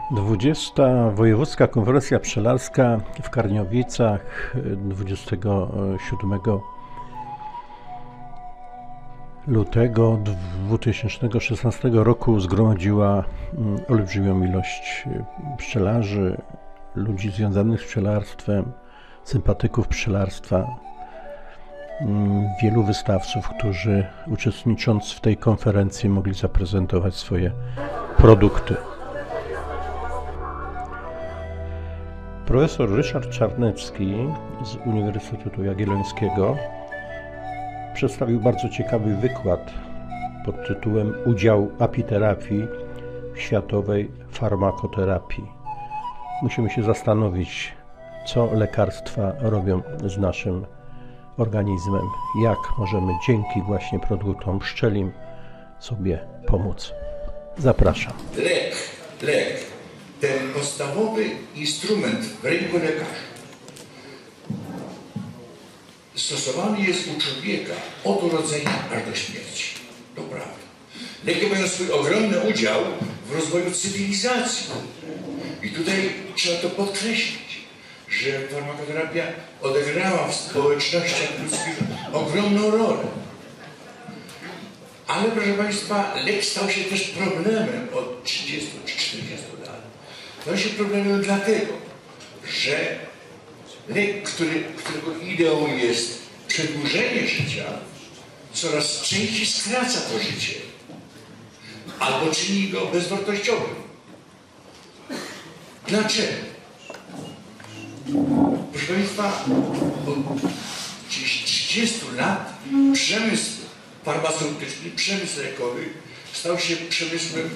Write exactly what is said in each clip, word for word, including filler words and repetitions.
dwudziesta Wojewódzka Konferencja Pszczelarska w Karniowicach dwudziestego siódmego lutego dwa tysiące szesnastego roku zgromadziła olbrzymią ilość pszczelarzy, ludzi związanych z pszczelarstwem, sympatyków pszczelarstwa, wielu wystawców, którzy uczestnicząc w tej konferencji mogli zaprezentować swoje produkty. Profesor Ryszard Czarnecki z Uniwersytetu Jagiellońskiego przedstawił bardzo ciekawy wykład pod tytułem Udział apiterapii w światowej farmakoterapii. Musimy się zastanowić, co lekarstwa robią z naszym organizmem, jak możemy dzięki właśnie produktom pszczelim sobie pomóc. Zapraszam. Lek, lek, ten podstawowy instrument w ręku lekarza stosowany jest u człowieka od urodzenia aż do śmierci. To prawda. Leki mają swój ogromny udział w rozwoju cywilizacji. I tutaj trzeba to podkreślić, że farmakoterapia odegrała w społecznościach ludzkich ogromną rolę. Ale proszę Państwa, lek stał się też problemem od trzydziestu czy czterdziestu lat. Stał się problemem dlatego, że lek, który, którego ideą jest przedłużenie życia, coraz częściej skraca to życie albo czyni go bezwartościowym. Dlaczego? Proszę Państwa, od gdzieś trzydziestu lat przemysł farmaceutyczny, przemysł lekowy stał się przemysłem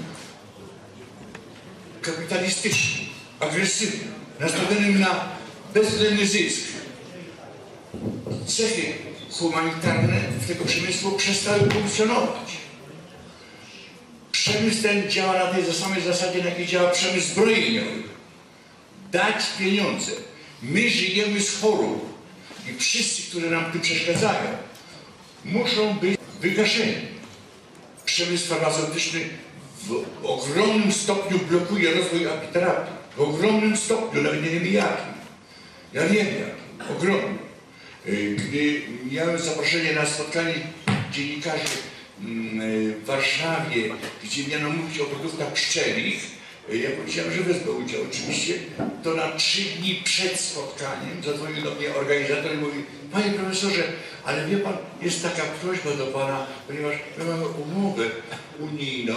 kapitalistycznym, agresywnym, nastawionym na bezwzględny zysk. Cechy humanitarne tego przemysłu przestały funkcjonować. Przemysł ten działa na tej samej zasadzie, na jakiej działa przemysł zbrojeniowy. Dać pieniądze. My żyjemy z chorób i wszyscy, którzy nam tym przeszkadzają, muszą być wygaszeni. Przemysł farmaceutyczny w ogromnym stopniu blokuje rozwój apiterapii. W ogromnym stopniu, nawet nie wiem jakim. Ja wiem jakim. Ogromnym. Gdy miałem zaproszenie na spotkanie dziennikarzy w Warszawie, gdzie miano mówić o produktach pszczelich, ja powiedziałem, że wezmę udział oczywiście, to na trzy dni przed spotkaniem zadzwonił do mnie organizator i mówi: panie profesorze, ale wie pan, jest taka prośba do pana, ponieważ my mamy umowę unijną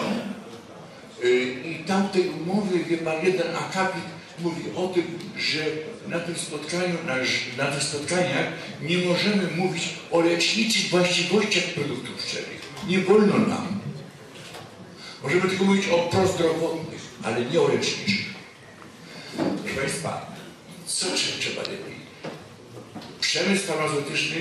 i tam w tej umowie, wie pan, jeden akapit mówi o tym, że na tym spotkaniu, na, na tych spotkaniach nie możemy mówić o leczniczych właściwościach produktów pszczelich. Nie wolno nam. Możemy tylko mówić o prozdrowotnych, ale nie o leczniczych. Proszę Państwa, co trzeba lepiej? Przemysł farmaceutyczny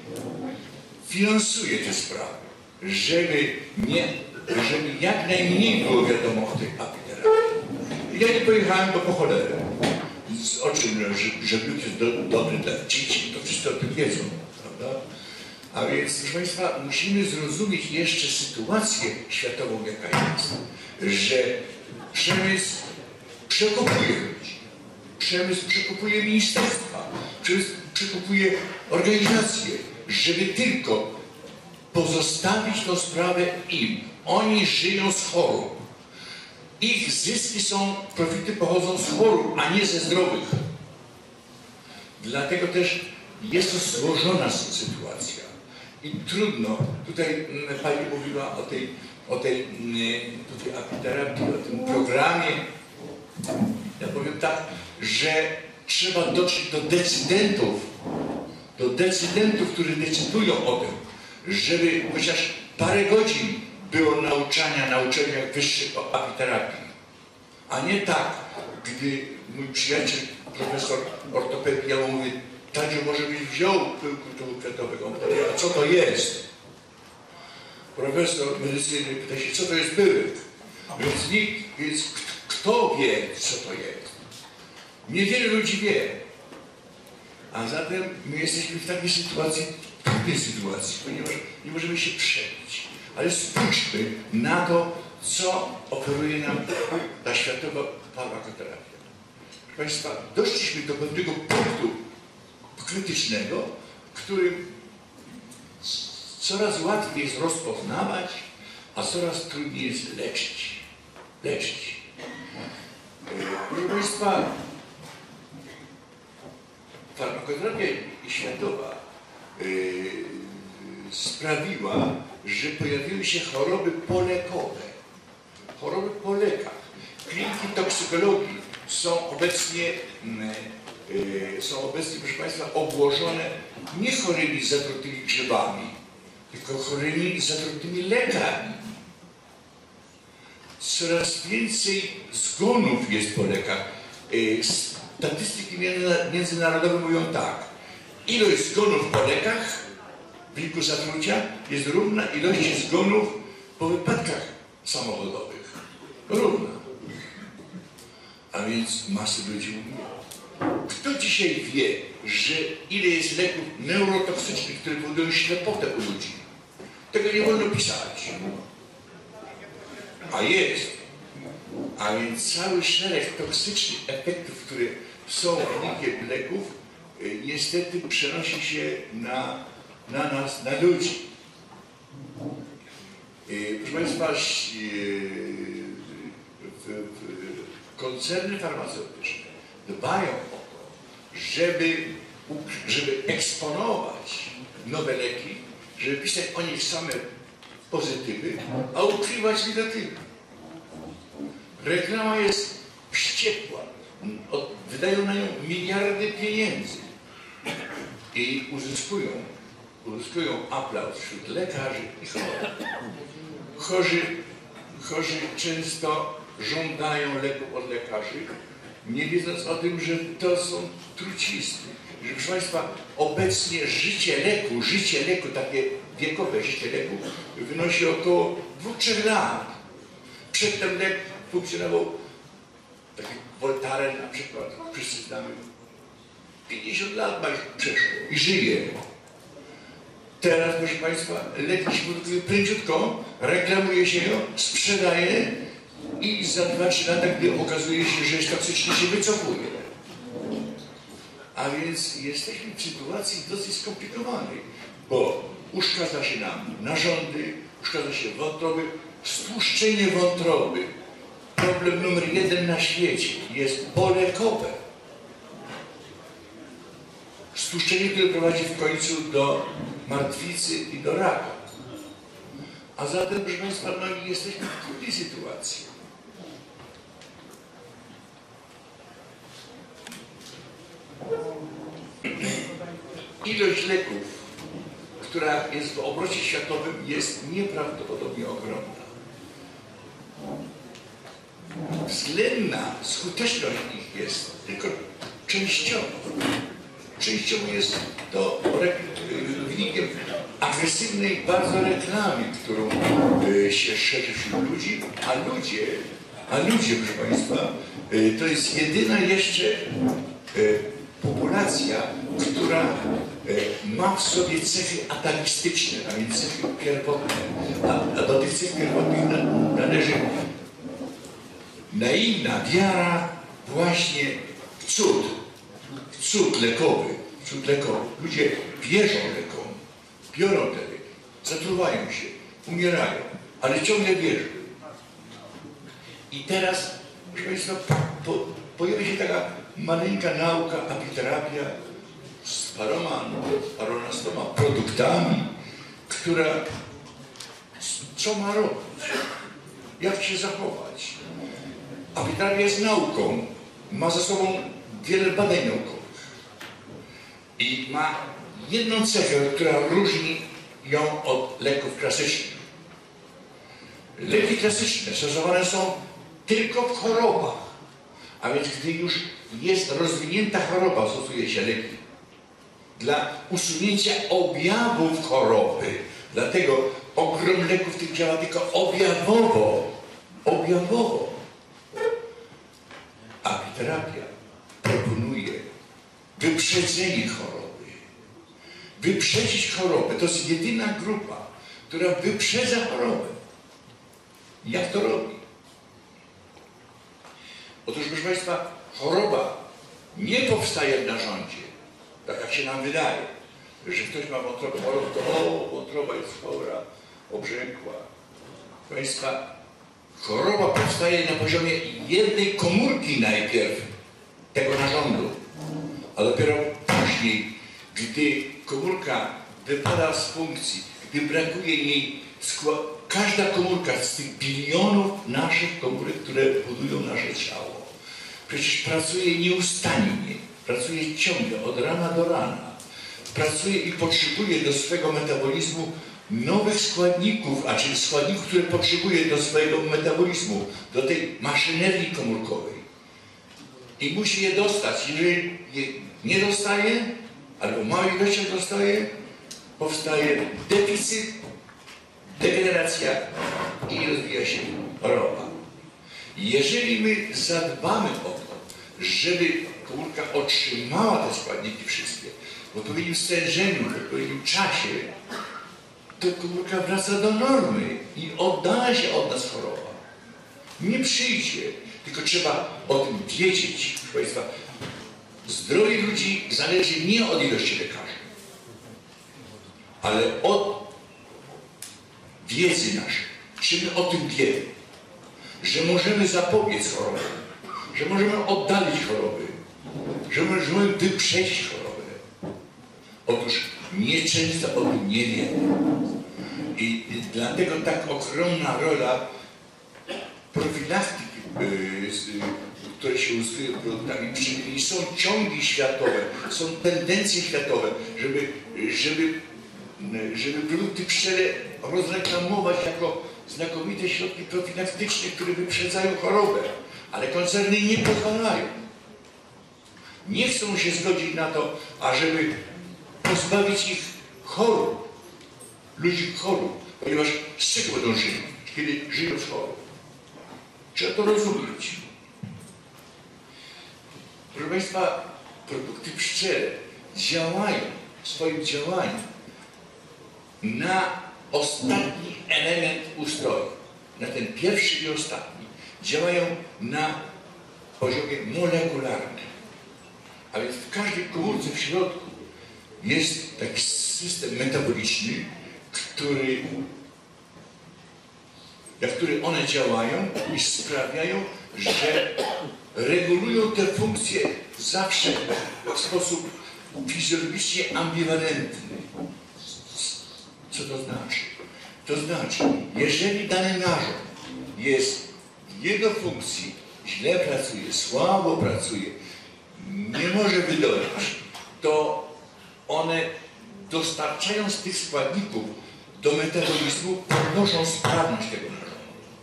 finansuje te sprawy, żeby, nie, żeby jak najmniej było wiadomo o tej apiterapii. Ja nie pojechałem, bo po cholerę. O czym, że, że lud jest do, dobry dla dzieci, to wszyscy o tym wiedzą, prawda? A więc, proszę Państwa, musimy zrozumieć jeszcze sytuację światową, jaka jest, że przemysł przekupuje ludzi, przemysł przekupuje ministerstwa, przemysł przekupuje organizacje, żeby tylko pozostawić tą sprawę im. Oni żyją z chorób. Ich zyski są, profity pochodzą z chorób, a nie ze zdrowych. Dlatego też jest to złożona sytuacja. I trudno, tutaj pani mówiła o tej, o tej tutaj apiterapii, o tym programie. Ja powiem tak, że trzeba dotrzeć do decydentów, do decydentów, którzy decydują o tym, żeby chociaż parę godzin było nauczania na uczelniach wyższych o apiterapii. A nie tak, gdy mój przyjaciel, profesor ortopedii, ja mu mówię: Tadziu, może byś wziął pyłku kwiatowego? A co to jest? Profesor medycyny pyta się, co to jest pyłek? Więc nikt, więc kto wie, co to jest? Niewiele ludzi wie. A zatem my jesteśmy w takiej sytuacji, w trudnej sytuacji, ponieważ nie możemy się przebić. Ale spójrzmy na to, co oferuje nam ta światowa farmakoterapia. Proszę Państwa, doszliśmy do pewnego punktu krytycznego, w którym coraz łatwiej jest rozpoznawać, a coraz trudniej jest leczyć. Leczyć. Proszę Państwa, farmakoterapia światowa yy, sprawiła, że pojawiły się choroby polekowe. Choroby po lekach. Kliniki toksykologii są obecnie, yy, są obecnie, proszę Państwa, obłożone nie chorymi zatrutymi grzybami, tylko chorymi zatrutymi lekami. Coraz więcej zgonów jest po lekach. Yy, statystyki międzynarodowe mówią tak. Ilość zgonów po lekach w wyniku zatrucia jest równa ilości zgonów po wypadkach samochodowych. Równa. A więc masy ludzi umiera. Kto dzisiaj wie, że ile jest leków neurotoksycznych, które powodują ślepotę u ludzi? Tego nie wolno pisać. A jest. A więc cały szereg toksycznych efektów, które są wynikiem leków, niestety przenosi się na, na nas, na ludzi. Proszę Państwa, w, w koncerny farmaceutyczne dbają o to, żeby, żeby eksponować nowe leki, żeby pisać o nich same pozytywy, a ukrywać negatywy. Reklama jest wściekła. Wydają na nią miliardy pieniędzy i uzyskują, uzyskują aplauz wśród lekarzy i chorych. Chorzy, chorzy często żądają leków od lekarzy, nie wiedząc o tym, że to są trucizny. Że, proszę Państwa, obecnie życie leku, życie leku, takie wiekowe życie leku wynosi około dwóch do trzech lat. Przedtem lek funkcjonował, taki Voltaren na przykład, wszyscy znamy, pięćdziesiąt lat ma już przeszło i żyje. Teraz, proszę Państwa, leki się produkuje pręciutko, reklamuje się ją, sprzedaje i za dwa trzy lata, gdy okazuje się, że jest toksyczny, się wycofuje. A więc jesteśmy w sytuacji dosyć skomplikowanej, bo uszkadza się nam narządy, uszkadza się wątroby, stłuszczenie wątroby. Problem numer jeden na świecie jest polekowe. Stłuszczenie, które prowadzi w końcu do martwicy i do raka. A zatem, proszę Państwa, no, jesteśmy w trudnej sytuacji. Ilość leków, która jest w obrocie światowym, jest nieprawdopodobnie ogromna. Względna skuteczność ich jest tylko częściowo. Częściowo jest to wynikiem agresywnej bardzo reklamy, którą się szerzy wśród ludzi, a ludzie, a ludzie, proszę Państwa, to jest jedyna jeszcze populacja, która ma w sobie cechy atawistyczne, a więc cechy pierwotne. A, a do tych cech pierwotnych należy naiwna wiara właśnie w cud, w cud lekowy, w cud lekowy. Ludzie wierzą lekom, biorą te leki, zatruwają się, umierają, ale ciągle wierzą. I teraz, proszę Państwa, po, pojawia się taka maleńka nauka, apiterapia z paroma, paronastoma produktami, która co ma robić, jak się zachować. Apiterapia jest nauką, ma za sobą wiele badań naukowych i ma jedną cechę, która różni ją od leków klasycznych. Leki klasyczne stosowane są tylko w chorobach, a więc gdy już jest rozwinięta choroba, stosuje się leki dla usunięcia objawów choroby. Dlatego ogrom leków tych działa tylko objawowo. Objawowo. Apiterapia proponuje wyprzedzenie choroby. Wyprzedzić chorobę. To jest jedyna grupa, która wyprzedza chorobę. Jak to robi? Otóż, proszę Państwa, choroba nie powstaje w narządzie, tak jak się nam wydaje, że ktoś ma wątrobę chorą, to o, wątroba jest chora, obrzękła. Proszę Państwa, choroba powstaje na poziomie jednej komórki najpierw tego narządu, a dopiero później, gdy komórka wypada z funkcji, gdy brakuje jej składu, każda komórka z tych bilionów naszych komórek, które budują nasze ciało, przecież pracuje nieustannie, pracuje ciągle, od rana do rana. Pracuje i potrzebuje do swego metabolizmu nowych składników, a czyli składników, które potrzebuje do swojego metabolizmu, do tej maszynerii komórkowej. I musi je dostać. Jeżeli je nie dostaje, albo w małych ilościach dostaje, powstaje deficyt, degeneracja i rozwija się choroba. Jeżeli my zadbamy o to, żeby komórka otrzymała te składniki wszystkie w odpowiednim stężeniu, w odpowiednim czasie, to komórka wraca do normy i oddala się od nas choroba. Nie przyjdzie, tylko trzeba o tym wiedzieć. Proszę Państwa, zdrowie ludzi zależy nie od ilości lekarzy, ale od wiedzy naszej. Czy my o tym wiemy, że możemy zapobiec chorobie, że możemy oddalić choroby, że możemy wyprzedzić chorobę. Otóż nieczęsto o tym nie wiemy. I dlatego tak ogromna rola profilaktyki, które się uzyskuje produktami pszczelnymi. Są ciągi światowe, są tendencje światowe, żeby, żeby, żeby produkty pszczele rozreklamować jako znakomite środki profilaktyczne, które wyprzedzają chorobę, ale koncerny nie pozwalają. Nie chcą się zgodzić na to, ażeby pozbawić ich chorób, ludzi chorób, ponieważ z czego będą żyli, kiedy żyją z chorób? Trzeba to rozumieć. Proszę Państwa, produkty pszczele działają w swoim działaniu na ostatni element ustroju, na ten pierwszy i ostatni. Działają na poziomie molekularnym. A więc w każdej komórce w środku jest taki system metaboliczny, który, na który one działają i sprawiają, że regulują te funkcje zawsze w sposób fizjologicznie ambiwalentny. Co to znaczy? To znaczy, jeżeli dany narząd jest w jego funkcji, źle pracuje, słabo pracuje, nie może wydolić, to one dostarczając tych składników do metabolizmu podnoszą sprawność tego narządu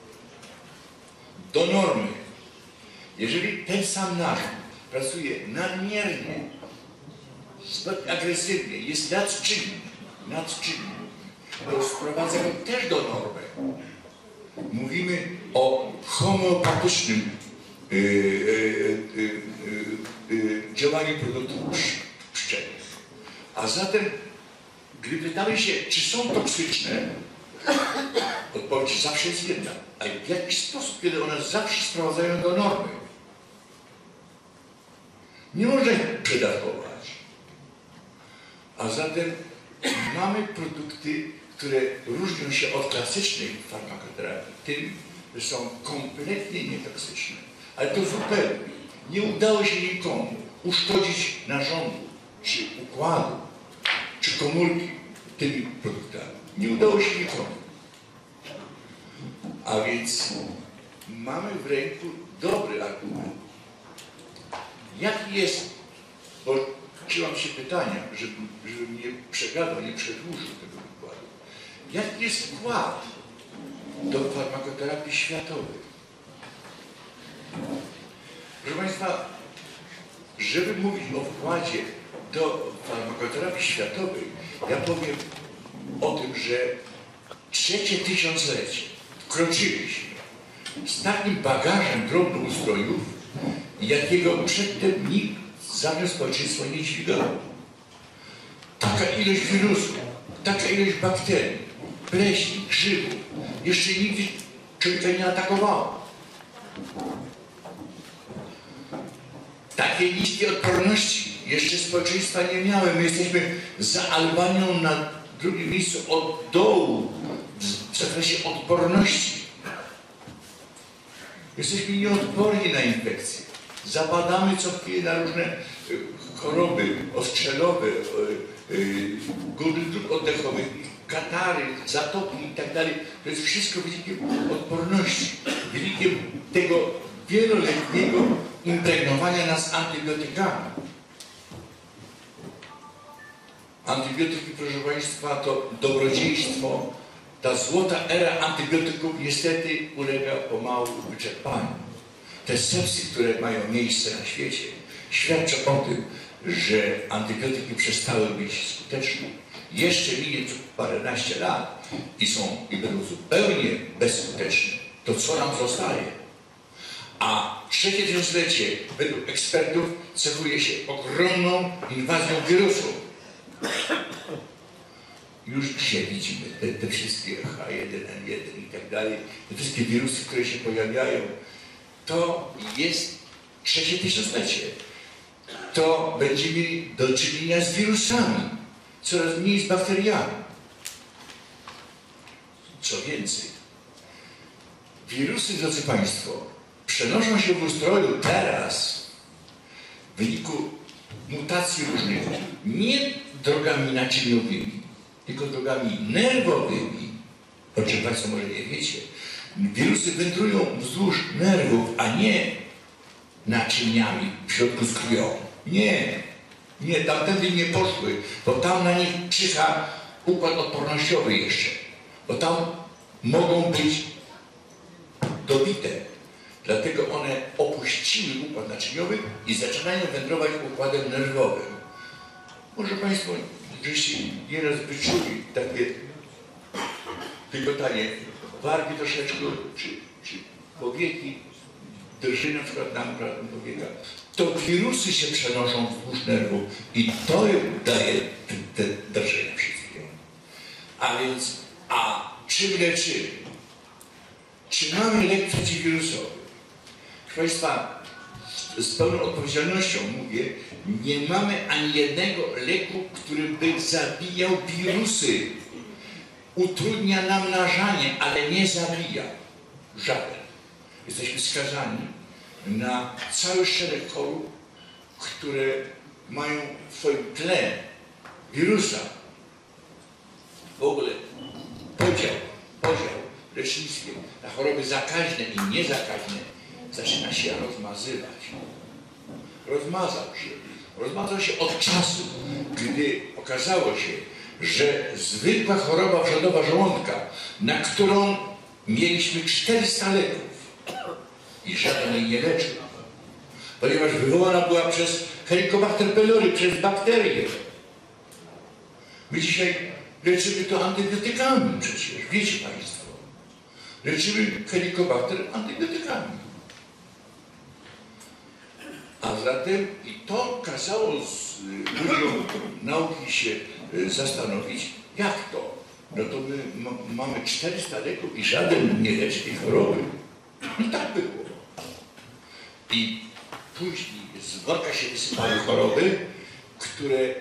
do normy. Jeżeli ten sam narząd pracuje nadmiernie, zbyt agresywnie, jest nadczynny, nadczynny, to sprowadza go też do normy. Mówimy o homeopatycznym yy, yy, yy, yy, działaniu produktów pszczelnych. A zatem, gdy pytamy się, czy są toksyczne, odpowiedź zawsze jest jedna. A w jaki sposób, kiedy one zawsze sprowadzają do normy? Nie można ich przedawkować. A zatem mamy produkty, które różnią się od klasycznej farmakoterapii tym, że są kompletnie nietoksyczne. Ale to zupełnie. Nie udało się nikomu uszkodzić narządu, czy układu, czy komórki tymi produktami. Nie udało się nikomu. A więc mamy w ręku dobry argument. Jaki jest, bo trzymam się pytania, żeby, żebym nie przegadał, nie przedłużył tego wykładu. Jaki jest wkład do farmakoterapii światowej? Proszę Państwa, żeby mówić o wkładzie do farmakoterapii światowej, ja powiem o tym, że trzecie tysiąclecie wkroczyliśmy z takim bagażem drobnoustrojów, jakiego przedtem nikt zamiast społeczeństwa nie dźwigało. Taka ilość wirusów, taka ilość bakterii, pleśni, grzybów. Jeszcze nigdy człowieka nie atakowało. Takiej niskiej odporności jeszcze społeczeństwa nie miały. My jesteśmy za Albanią na drugim miejscu od dołu w zakresie odporności. Jesteśmy nieodporni na infekcje. Zapadamy co chwilę na różne choroby ostrzelowe, gury dróg oddechowych, katary, zatoki i tak dalej. To jest wszystko wynikiem odporności, wynikiem tego wieloletniego impregnowania nas antybiotykami. Antybiotyki, proszę Państwa, to dobrodziejstwo. Ta złota era antybiotyków niestety ulega pomału wyczerpaniu. Te sepsy, które mają miejsce na świecie, świadczą o tym, że antybiotyki przestały być skuteczne. Jeszcze minie paręnaście lat i są i będą zupełnie bezskuteczne. To co nam zostaje? A trzecie tysiąclecie według ekspertów cechuje się ogromną inwazją wirusów. Już dzisiaj widzimy te, te wszystkie H jeden N jeden i tak dalej, te wszystkie wirusy, które się pojawiają. To jest trzecie tysiąclecie. To będziemy mieli do czynienia z wirusami, coraz mniej z bakteriami. Co więcej, wirusy, drodzy Państwo, przenoszą się w ustroju teraz w wyniku mutacji różnych, nie drogami naczyniowymi, tylko drogami nerwowymi, o czym Państwo może nie wiecie. Wirusy wędrują wzdłuż nerwów, a nie naczyniami w środku z krwią. Nie, nie, tamtędy nie poszły, bo tam na nich czyha układ odpornościowy jeszcze, bo tam mogą być dobite. Dlatego one opuściły układ naczyniowy i zaczynają wędrować układem nerwowym. Może Państwo żeście nieraz wyczuli takie pigotanie wargi troszeczkę, czy, czy powieki, drży na przykład nam powieka. To wirusy się przenoszą wzdłuż nerwów i to daje te, te drżenia wszystkie. A więc, a czym leczymy? Czy mamy lek przeciwwirusowy? Proszę Państwa, z pełną odpowiedzialnością mówię, nie mamy ani jednego leku, który by zabijał wirusy. Utrudnia nam narzanie, ale nie zabija. Żaden. Jesteśmy skazani na cały szereg chorób, które mają w swoim tle wirusa. W ogóle podział, podział w lecznictwie na choroby zakaźne i niezakaźne zaczyna się rozmazywać. Rozmazał się. Rozmazał się od czasu, gdy okazało się, że zwykła choroba wrzodowa żołądka, na którą mieliśmy czterysta leków i żaden jej nie leczył, ponieważ wywołana była przez Helicobacter pylori, przez bakterie. My dzisiaj leczymy to antybiotykami przecież, wiecie Państwo. Leczymy Helicobacter antybiotykami. A zatem i to kazało z ludziom nauki się zastanowić, jak to? No to my mamy czterysta leków i żaden nie leczy tej choroby. I tak było. I później z worka się wysypały choroby, które,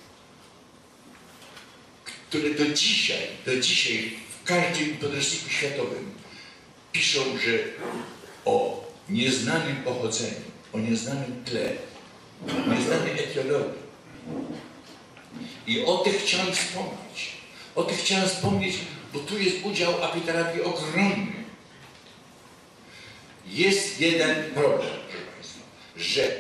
które do dzisiaj, do dzisiaj w każdym podręczniku światowym piszą, że o nieznanym pochodzeniu, o nieznanym tle, nieznanej etiologii. I o tych chciałem wspomnieć. O tych chciałem wspomnieć, bo tu jest udział apiterapii ogromny. Jest jeden problem, proszę Państwa, że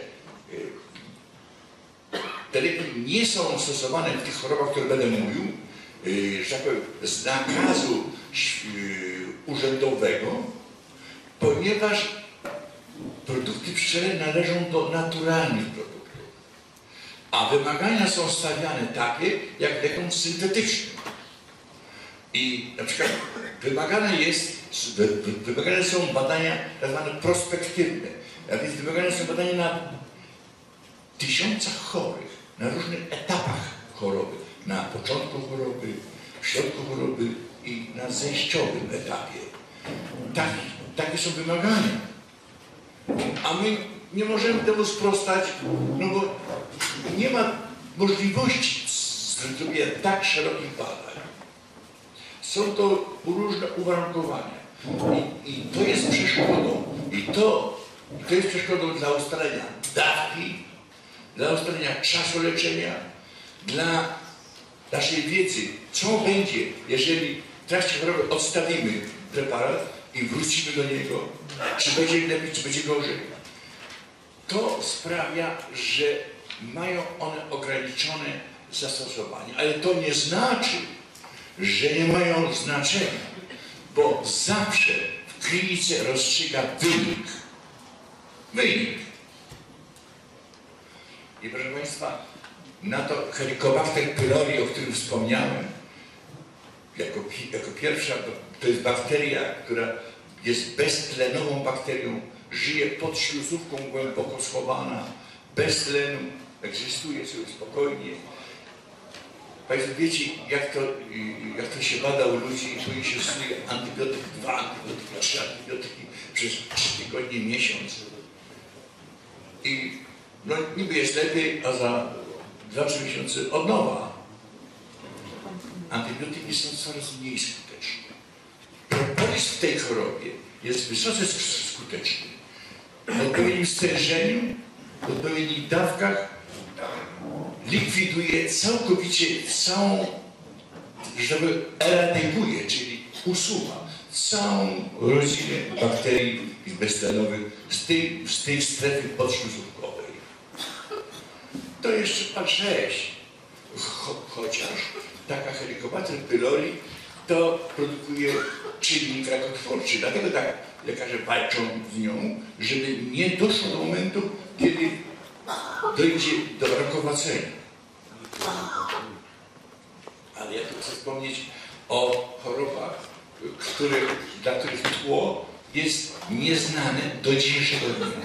te leki nie są stosowane w tych chorobach, które będę mówił, że tak powiem, z nakazu urzędowego, ponieważ produkty pszczele należą do naturalnych produktów. A wymagania są stawiane takie, jak lekom syntetycznym. I na przykład wymagane jest, wymagane są badania tak zwane prospektywne. A więc wymagane są badania na tysiącach chorych, na różnych etapach choroby. Na początku choroby, w środku choroby i na zejściowym etapie. Tak, takie są wymagania. A my nie możemy temu sprostać, no bo nie ma możliwości zrobienia tak szerokich badań. Są to różne uwarunkowania. I, i to jest przeszkodą. I to, i to jest przeszkodą dla ustalenia dawki, dla ustalenia czasu leczenia, dla naszej wiedzy, co będzie, jeżeli w trakcie choroby odstawimy preparat i wrócimy do niego, czy będzie lepiej, czy będzie gorzej. To sprawia, że mają one ograniczone zastosowanie. Ale to nie znaczy, że nie mają znaczenia, bo zawsze w klinice rozstrzyga wynik. Wynik. I proszę Państwa, na to Helicobacter pylori, o którym wspomniałem, jako, jako pierwsza, to jest bakteria, która jest beztlenową bakterią, żyje pod śluzówką głęboko schowana, bez tlenu, egzystuje sobie spokojnie. Państwo wiecie, jak to, jak to się bada u ludzi, później się stosuje antybiotyk, dwa antybiotyki, trzy antybiotyki przez trzy tygodnie, miesiąc. I no niby jest lepiej, a za dwa trzy miesiące od nowa. Antybiotyki są coraz mniej skuteczne. Propolis w tej chorobie jest wysoce skuteczny. W odpowiednim stężeniu, w odpowiednich dawkach likwiduje całkowicie całą, żeby eradykuje, czyli usuwa całą rodzinę bakterii beztlenowych z tej, z tej strefy podśluzówkowej. To jeszcze P sześć, Cho, chociaż taka Helicobacter pylori to produkuje czynnik rakotwórczy. Dlatego tak lekarze walczą z nią, żeby nie doszło do momentu, kiedy dojdzie do rakowacenia. Ale ja tu chcę wspomnieć o chorobach, które, dla których tło jest nieznane do dzisiejszego dnia.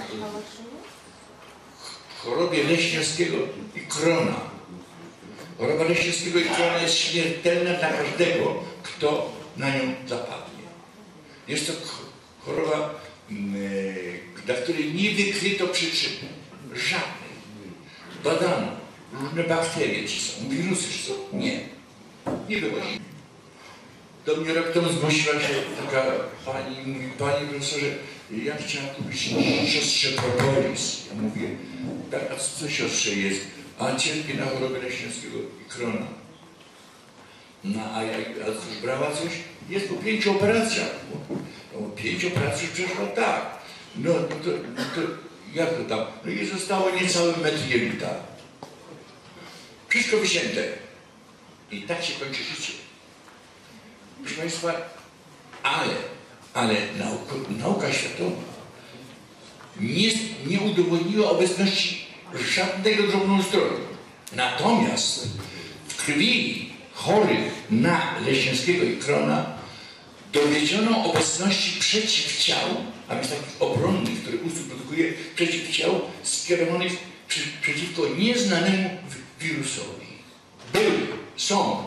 Chorobie Leśniowskiego i Krona. Choroba Leśniowskiego i Krona jest śmiertelna dla każdego, kto na nią zapadnie. Jest to choroba, dla której nie wykryto przyczyny. Żadnej. Badano różne bakterie, czy są wirusy, czy są. Nie. Nie wychodzi. Do mnie rok temu zgłosiła się taka pani i mówi: panie profesorze, ja chciałam kupić siostrze propolis. Ja mówię: tak, a co siostrze jest? A cierpi na chorobę Leśniowskiego i Krona. No a ja, a cóż, brała coś? Jest po pięciu operacjach. No, pięć operacji przeszła, tak. No to, no to jak to tam? No i zostało niecały metr jelita. Wszystko wycięte. I tak się kończy życie. Proszę Państwa, ale, ale nauka, nauka światowa nie, nie udowodniła obecności żadnego drobnoustroju. Natomiast w krwi chorych na Leśniowskiego i Krona dowiedziono obecności przeciwciał, a więc takich obronnych, które ustrój produkuje, przeciwciał skierowanych przy, przeciwko nieznanemu wirusowi. Były, są.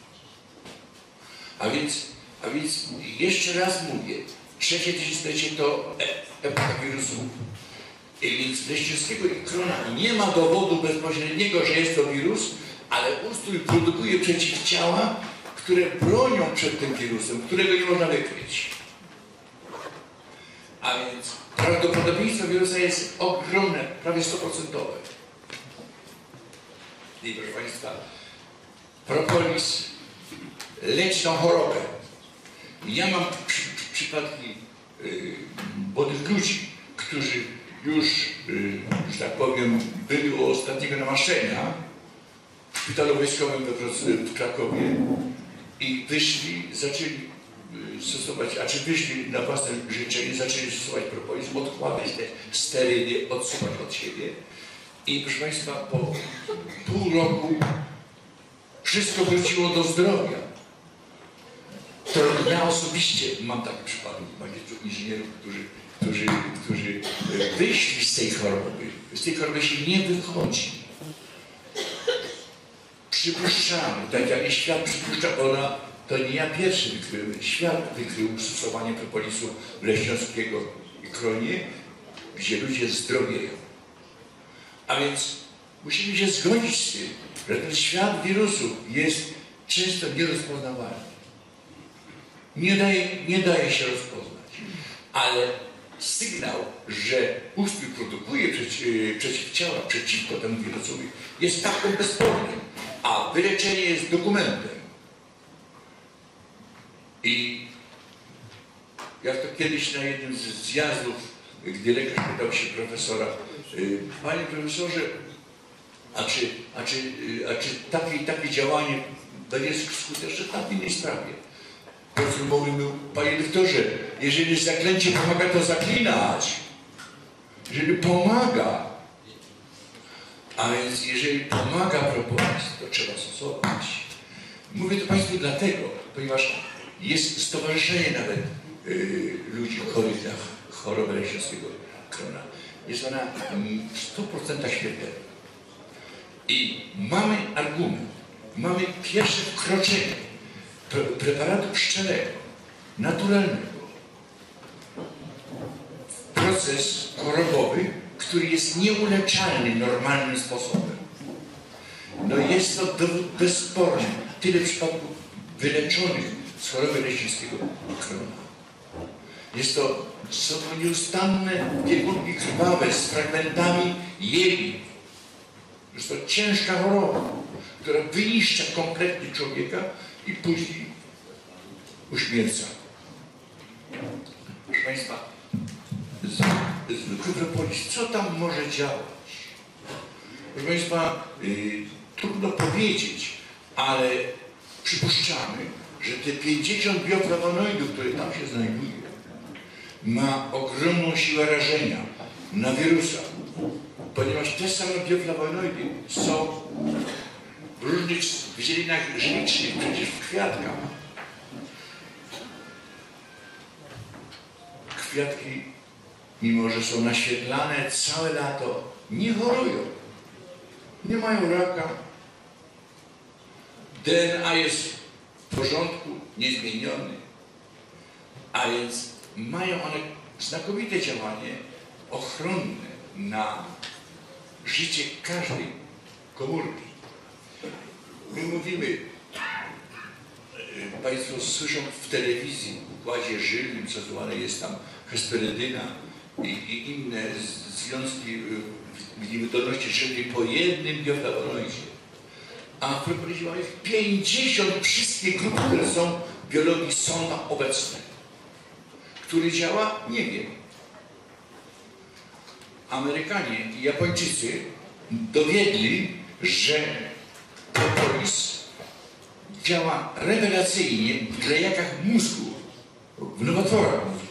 A więc, a więc jeszcze raz mówię, trzecie tysiąclecie to epoka wirusów. I więc Leśniowskiego i Krona nie ma dowodu bezpośredniego, że jest to wirus, ale ustrój produkuje przeciwciała, które bronią przed tym wirusem, którego nie można wykryć. A więc prawdopodobieństwo wirusa jest ogromne, prawie sto procent. I proszę Państwa, propolis leczy tą chorobę. Ja mam przy, przy, przypadki yy, młodych ludzi, którzy już, yy, że tak powiem, byli u ostatniego namaszczenia w szpitalu wojskowym w Krakowie i wyszli, zaczęli stosować, a czy wyszli na własne życzenie, zaczęli stosować propolis, odkładać te sterydy, odsuwać od siebie. I proszę Państwa, po pół roku wszystko wróciło do zdrowia. To ja osobiście mam taki przypadek magistrów inżynierów, którzy, którzy, którzy wyszli z tej choroby. Z tej choroby się nie wychodzi. Przypuszczamy, tak jak świat przypuszcza, ona To nie ja pierwszy wykryłem, świat wykrył stosowanie propolisu leśniowskiego i kronie, gdzie ludzie zdrowieją. A więc musimy się zgodzić z tym, że ten świat wirusów jest często nierozpoznawalny. Nie daje, nie daje się rozpoznać. Ale sygnał, że ustrój produkuje przeciw, przeciwciała przeciwko temu wirusowi, jest faktem bezspornym, a wyleczenie jest dokumentem. I jak to kiedyś na jednym z zjazdów, gdy lekarz pytał się profesora, panie profesorze, a czy, a czy, a czy takie, takie działanie będzie skuteczne w takiej sprawie? Profesor mówił, panie doktorze, jeżeli zaklęcie pomaga, to zaklinać. Jeżeli pomaga, a więc jeżeli pomaga propozycja, to trzeba stosować. Mówię to państwu dlatego, ponieważ jest stowarzyszenie nawet y, ludzi chorych na chorobę leśniowskiego krona. Jest ona w stu procentach śmiertelna. I mamy argument, mamy pierwsze wkroczenie pre preparatu pszczelego, naturalnego, proces chorobowy, który jest nieuleczalny normalnym sposobem. No jest to dowód bezsporny. Tyle przypadków wyleczonych z choroby leśniowskiego krona. Jest to, są to nieustanne biegunki krwawe z fragmentami jelit. Jest to ciężka choroba, która wyniszcza kompletnie człowieka i później uśmierca. Proszę państwa, zwykły propolis, co tam może działać? Proszę państwa, yy, trudno powiedzieć, ale przypuszczamy, że te pięćdziesiąt bioflawonoidów, które tam się znajduje, ma ogromną siłę rażenia na wirusa, ponieważ te same bioflawonoidy są w różnych wydzielinach żywicznych, przecież w kwiatkach. Kwiatki, mimo że są naświetlane całe lato, nie chorują. Nie mają raka. D N A jest w porządku, niezmieniony. A więc mają one znakomite działanie ochronne na życie każdej komórki. My mówimy, państwo słyszą w telewizji, w układzie żylnym, co zwane jest tam hesperydyna i, i inne związki w niewydolności żylnej po jednym bioflawonoidzie. A w propolisie mamy pięćdziesiąt wszystkie grupy, które są w biologii, są tam obecne. Który działa? Nie wiem. Amerykanie i Japończycy dowiedli, że propolis działa rewelacyjnie w klejakach mózgu, w nowotworach mózgu.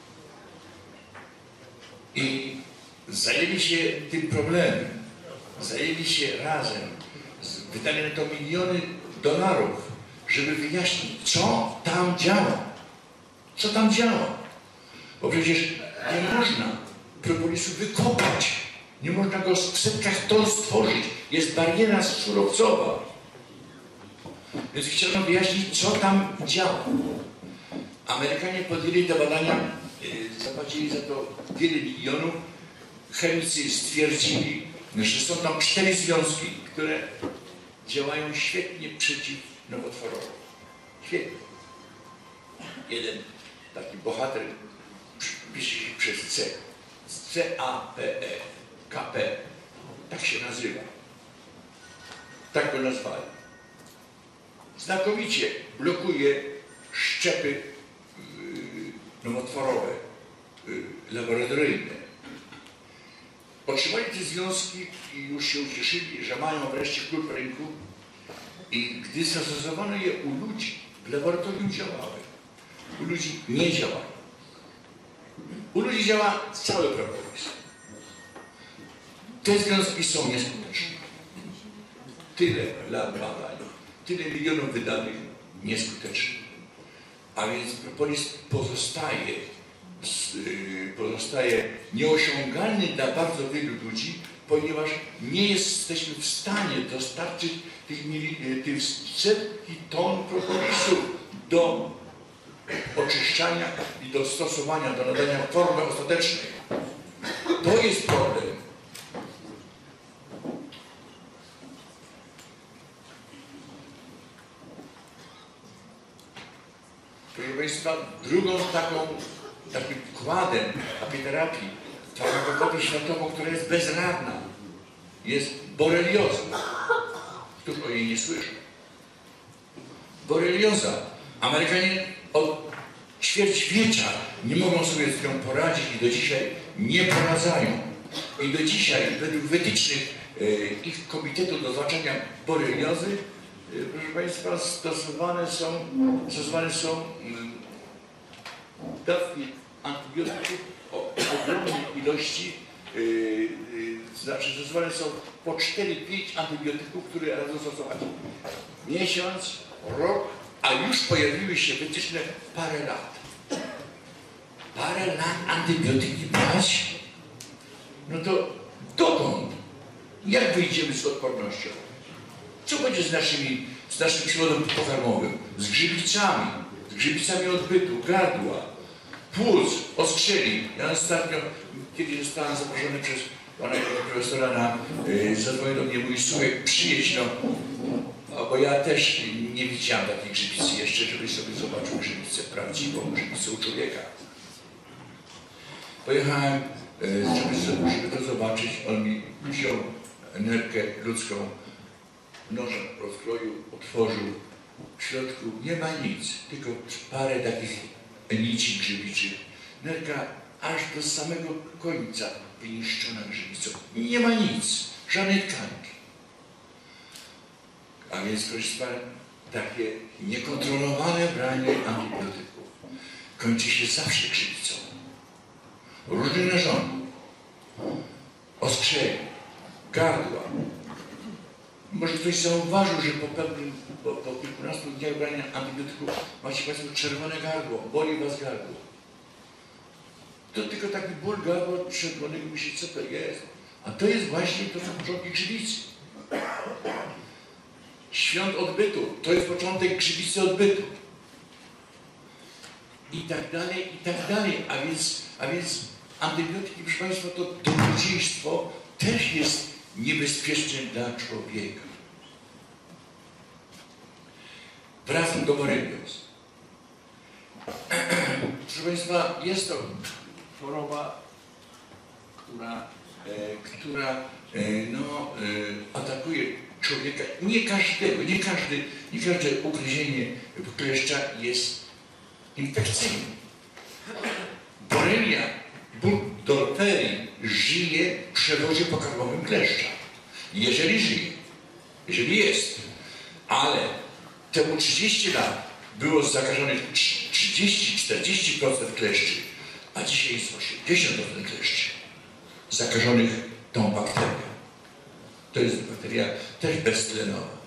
I zajęli się tym problemem, zajęli się razem, wydali na to miliony dolarów, żeby wyjaśnić, co tam działa. Co tam działa. Bo przecież nie można propolisu wykopać, nie można go w setkach ton stworzyć. Jest bariera surowcowa. Więc chciano wyjaśnić, co tam działa. Amerykanie podjęli te badania, zapłacili za to wiele milionów. Chemicy stwierdzili, że są tam cztery związki, które działają świetnie przeciwnowotworowo. Świetnie. Jeden taki bohater pisze się przez C. C A P E. K P. Tak się nazywa. Tak go nazwali. Znakomicie blokuje szczepy yy, nowotworowe, yy, laboratoryjne. Otrzymali te związki i już się ucieszyli, że mają wreszcie klucz rynku. I gdy zastosowano je u ludzi, w laboratorium działały. U ludzi nie działają. U ludzi działa cały propolis. Te związki są nieskuteczne. Tyle lat badań, tyle milionów wydanych nieskutecznych. A więc propolis pozostaje, pozostaje nieosiągalny dla bardzo wielu ludzi, ponieważ nie jesteśmy w stanie dostarczyć tych, tych setki ton propolisu do oczyszczania i do stosowania, do nadania formy ostatecznej. To jest problem. Proszę Państwa, drugą taką, takim kładem apiterapii, farmakopopię światową, która jest bezradna, jest borelioza. Któż o jej nie słyszy? Borelioza. Amerykanie od ćwierćwiecza nie mogą sobie z nią poradzić i do dzisiaj nie poradzają. I do dzisiaj według wytycznych e, ich Komitetu do Zwalczania Boreliozy, e, proszę Państwa, stosowane są, stosowane są mm, dawki antybiotyków o ogromnej ilości, e, e, znaczy stosowane są po cztery pięć antybiotyków, które radzą stosować miesiąc, rok, a już pojawiły się wytyczne parę lat. Parę lat antybiotyki brać? No to dokąd? Jak wyjdziemy z odpornością? Co będzie z, naszymi, z naszym przewodem pokarmowym? Z grzybicami, z grzybicami odbytu, gardła, płuc, oskrzeli. Ja ostatnio, kiedy zostałem zaproszony przez pana profesora na, yy, zadzwonił do mnie mój słuchaj, przyjedź no, bo ja też nie widziałem takiej grzybicy jeszcze, żeby sobie zobaczył grzybicę prawdziwą, grzybicę u człowieka. Pojechałem, żeby, żeby to zobaczyć, on mi wziął nerkę ludzką, nożem rozkroił, otworzył, w środku nie ma nic, tylko parę takich nici grzybiczych. Nerka aż do samego końca wyniszczona grzybicą. Nie ma nic, żadnej tkanki. A więc, proszę Państwa, takie niekontrolowane branie antybiotyków kończy się zawsze grzybicą. Różne narządy, oskrzeli, gardła. Może ktoś zauważył, że po pewnym, po, po kilkunastu dniach brania antybiotyków macie Państwo czerwone gardło, boli Was gardło. To tylko taki ból gardła czerwonego, myśli, co to jest. A to jest właśnie to, co początki grzybicy. Świąt odbytu, to jest początek grzybicy odbytu. I tak dalej, i tak dalej. A więc, a więc antybiotyki, proszę Państwa, to dobrodziejstwo też jest niebezpieczne dla człowieka. Wracam do boreliozy. Proszę Państwa, jest to choroba, która, e, która e, no, e, atakuje człowieka. Nie każdego, nie każdy, nie każde ugryzienie kleszcza jest infekcyjne. Borelia burgdorferi żyje w przewozie pokarmowym kleszcza. Jeżeli żyje, jeżeli jest, ale temu trzydzieści lat było zakażonych trzydzieści do czterdziestu procent kleszczy, a dzisiaj jest osiemdziesiąt procent kleszczy zakażonych tą bakterią. To jest bakteria też beztlenowa.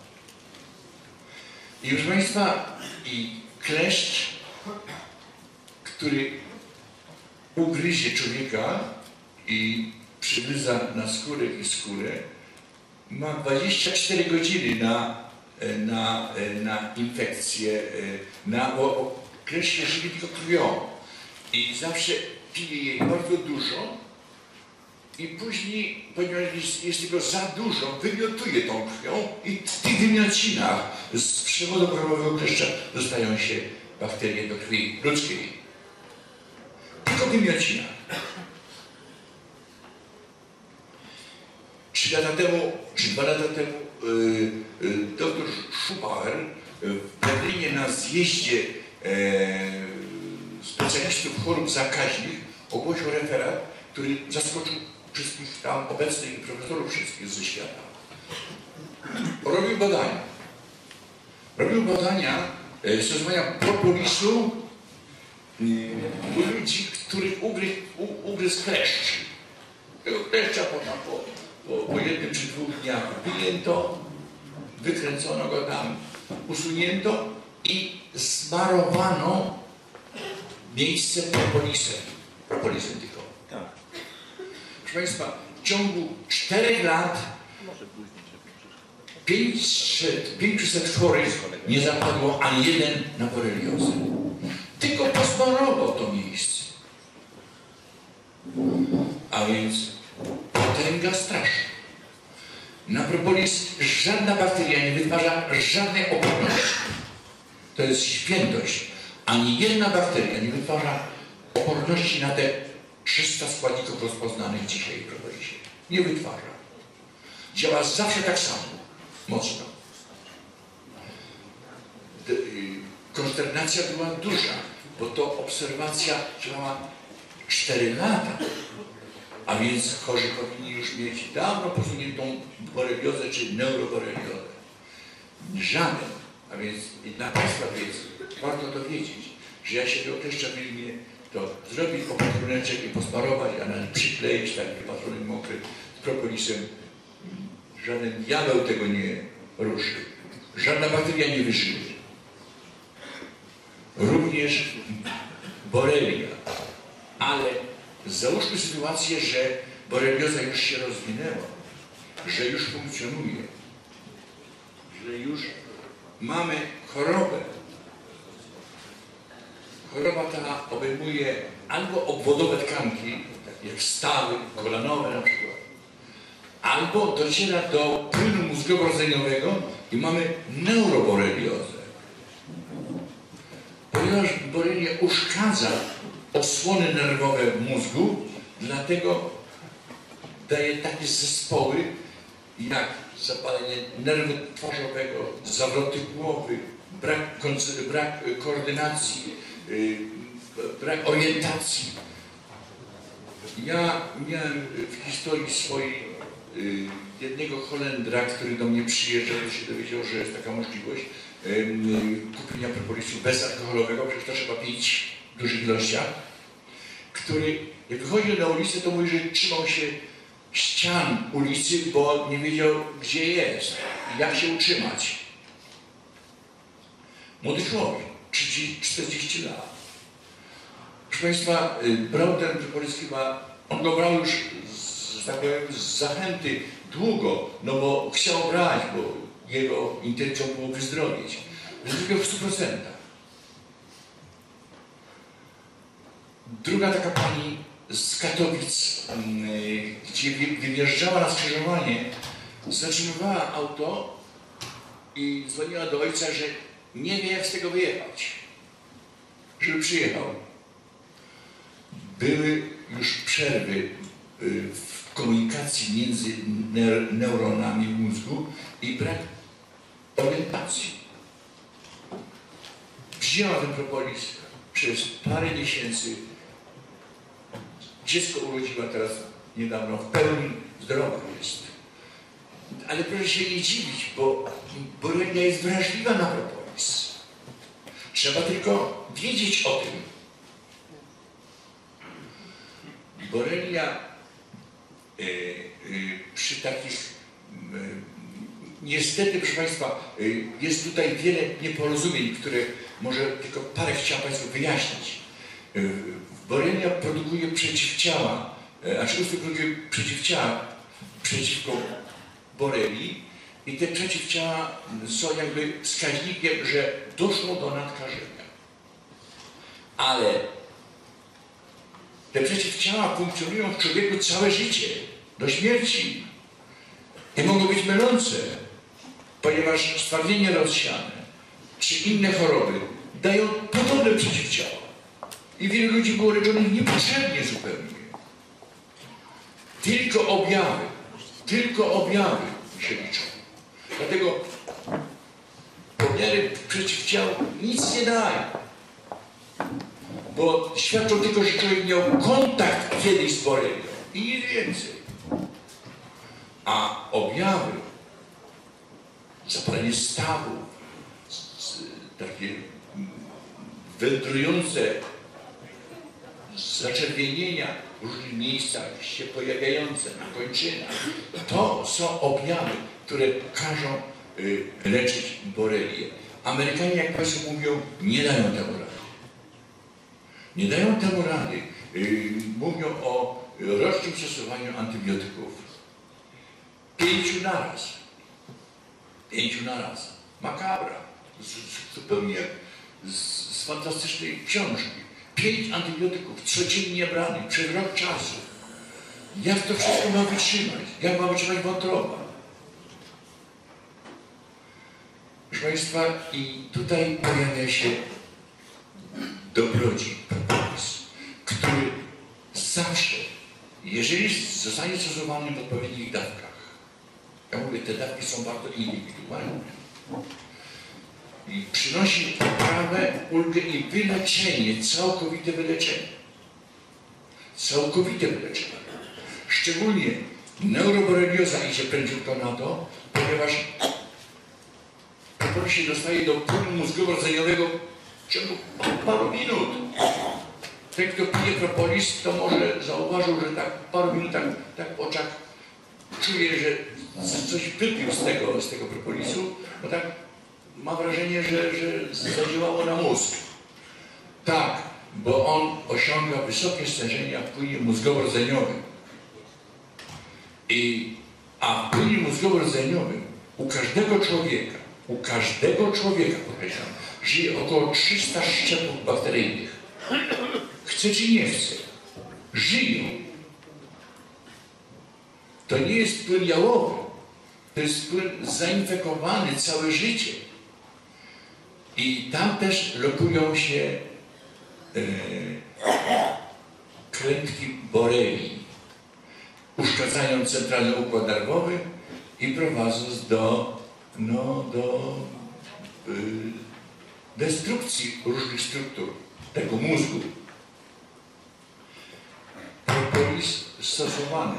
I proszę Państwa, i kleszcz, który ugryzie człowieka i przygryza na skórę i skórę, ma dwadzieścia cztery godziny na, na, na infekcję, na, bo kleszcz się żywi tylko krwią i zawsze pije jej bardzo dużo i później, ponieważ jest, jest tego za dużo, wymiotuje tą krwią i w tych wymiocinach z przewodu pokarmowego kleszcza dostają się bakterie do krwi ludzkiej. Tylko wymiocina. Trzy lata temu, czy dwa lata temu yy, yy, doktor Schumacher w Berlinie na zjeździe yy, specjalistów chorób zakaźnych ogłosił referat, który zaskoczył wszystkich tam obecnych i profesorów wszystkich ze świata. Robił badania. Robił badania yy, stosowania propolisu u ludzi, których ugryzł, ugryzł kleszcz. Tego kleszcza potem po, po, po jednym czy dwóch dniach wyjęto, wykręcono go tam, usunięto i smarowano miejsce propolisem. Propolisem tylko. Tak. Proszę Państwa, w ciągu czterech lat pięćset, pięćset chorych nie zapadło ani jeden na boreliozę. Tylko posmarował to miejsce. A więc potęga straszna. Na propolis żadna bakteria nie wytwarza żadnej oporności. To jest świętość. Ani jedna bakteria nie wytwarza oporności na te trzysta składników rozpoznanych dzisiaj w propolisie. Nie wytwarza. Działa zawsze tak samo. Mocno. Konsternacja była duża, bo to obserwacja trwała cztery lata. A więc chorzy powinni już mieć dawno posuniętą boreliozę czy neuroboreliozę. Żaden. A więc dla Państwa jest, warto to wiedzieć, że jak się dokleszcza w filmie, to zrobić opatruneczek i posmarować, a nawet przykleić taki patrunek mokry z propolisem. Żaden diabeł tego nie ruszy. Żadna bakteria nie wyżyje. Również borelia. Ale załóżmy sytuację, że borelioza już się rozwinęła, że już funkcjonuje, że już mamy chorobę. Choroba ta obejmuje albo obwodowe tkanki, takie jak stawy, kolanowe na przykład, albo dociera do płynu mózgowo-rdzeniowego i mamy neuroboreliozę. Ponieważ borelia uszkadza osłony nerwowe mózgu, dlatego daje takie zespoły jak zapalenie nerwu twarzowego, zawroty głowy, brak, brak koordynacji, brak orientacji. Ja miałem w historii swojej jednego Holendra, który do mnie przyjeżdżał i się dowiedział, że jest taka możliwość kupienia propolisu bezalkoholowego, przecież to trzeba pić w dużych ilościach, który jak wychodził na ulicę, to mówi, że trzymał się ścian ulicy, bo nie wiedział, gdzie jest i jak się utrzymać. Młody człowiek, trzydzieści czterdzieści lat. Proszę Państwa, brał ten propolis chyba, on go brał już z, tak powiem, z zachęty długo, no bo chciał brać, bo jego intencją było wyzdrowieć. Wyzdrowiał w stu procentach. Druga taka pani z Katowic, gdzie wyjeżdżała na skrzyżowanie, zatrzymywała auto i dzwoniła do ojca, że nie wie, jak z tego wyjechać, żeby przyjechał. Były już przerwy w komunikacji między neuronami mózgu i brak orientacji. Wzięła ten propolis przez parę miesięcy. Dziecko urodziła teraz niedawno, w pełni zdrowa jest. Ale proszę się nie dziwić, bo borelia jest wrażliwa na propolis. Trzeba tylko wiedzieć o tym. Borelia y, y, przy takich, y, niestety proszę Państwa, y, jest tutaj wiele nieporozumień, które może tylko parę chciałem Państwu wyjaśnić. Y, Borelia produkuje przeciwciała, a czy produkuje przeciwciała przeciwko borelii i te przeciwciała są jakby wskaźnikiem, że doszło do nadkażenia. Ale te przeciwciała funkcjonują w człowieku całe życie, do śmierci i mogą być mylące, ponieważ stwardnienie rozsiane czy inne choroby dają podobne przeciwciała. I wielu ludzi było leczonych niepotrzebnie zupełnie. Tylko objawy, tylko objawy się liczą. Dlatego pomiary przeciwciał nic nie dają. Bo świadczą tylko, że człowiek miał kontakt kiedyś z borelią i nic więcej. A objawy, zapalenie stawów, takie wędrujące zaczerwienienia w różnych miejscach się pojawiające na kończynach, to są objawy, które każą y, leczyć borelię. Amerykanie, jak Państwo mówią, nie dają temu rady. Nie dają temu rady. Y, mówią o rocznym stosowaniu antybiotyków. Pięciu naraz. Pięciu na raz. Makabra. Z, z, zupełnie z, z fantastycznej książki. Pięć antybiotyków codziennie branych przez rok czasu. Jak to wszystko ma wytrzymać? Jak ma wytrzymać wątroba? Proszę Państwa, i tutaj pojawia się dobrodziej, propolis, który zawsze, jeżeli zostanie stosowany w odpowiednich dawkach, ja mówię, te dawki są bardzo indywidualne, i przynosi poprawę, ulgę i wyleczenie, całkowite wyleczenie. Całkowite wyleczenie. Szczególnie neuroborelioza idzie prędziutko na to, ponieważ propolis się dostaje do płynu mózgowo-rdzeniowego w ciągu paru minut. Ten, kto pije propolis, to może zauważył, że tak w paru minutach, tak w oczach czuje, że coś wypił z tego, z tego propolisu, bo tak ma wrażenie, że, że zadziałało na mózg. Tak, bo on osiąga wysokie stężenia w płynie mózgowo-rdzeniowym. I, a w płynie mózgowo-rdzeniowym u każdego człowieka, u każdego człowieka, podkreślam, żyje około trzysta szczepów bakteryjnych. Chce czy nie chce, żyją. To nie jest płyn jałowy, to jest płyn zainfekowany całe życie. I tam też lokują się e, klętki borelii, uszkadzając centralny układ nerwowy i prowadząc do, no, do y, destrukcji różnych struktur tego mózgu. Propolis stosowany.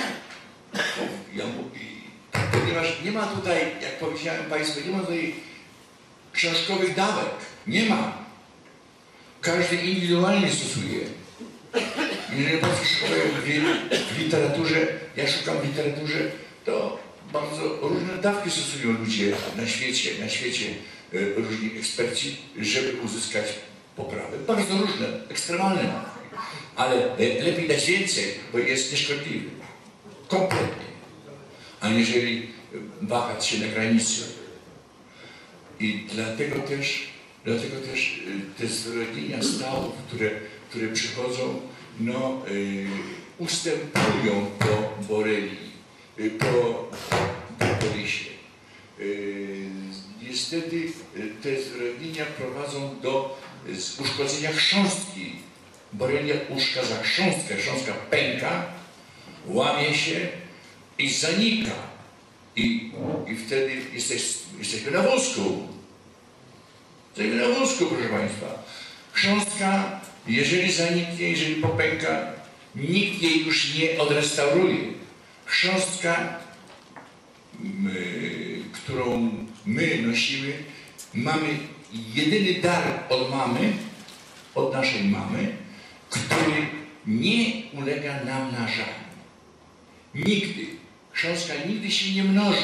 Ja mówię, ponieważ nie ma tutaj, jak powiedziałem Państwu, nie ma tutaj książkowych dawek. Nie ma. Każdy indywidualnie stosuje. Jeżeli Państwo szukają w literaturze, ja szukam w literaturze, to bardzo różne dawki stosują ludzie na świecie, na świecie różni eksperci, żeby uzyskać poprawę. Bardzo różne, ekstremalne dawki. Ale lepiej dać więcej, bo jest nieszkodliwy. Kompletnie. Aniżeli wahać się na granicy. I dlatego też, dlatego też te zwolnienia stawów, które, które przychodzą, no, y, ustępują po borelii, y, po propolisie. Y, niestety y, te zwolnienia prowadzą do y, uszkodzenia chrząstki. Borelia uszkadza chrząstkę, chrząstka pęka, łamie się i zanika. I, i wtedy jesteś, jesteśmy na wózku. Jesteśmy na wózku, proszę Państwa. Chrząstka, jeżeli zaniknie, jeżeli popęka, nikt jej już nie odrestauruje. Chrząstka, my, którą my nosimy, mamy jedyny dar od mamy, od naszej mamy, który nie ulega nam na żal. Nigdy. Chrząstka nigdy się nie mnoży.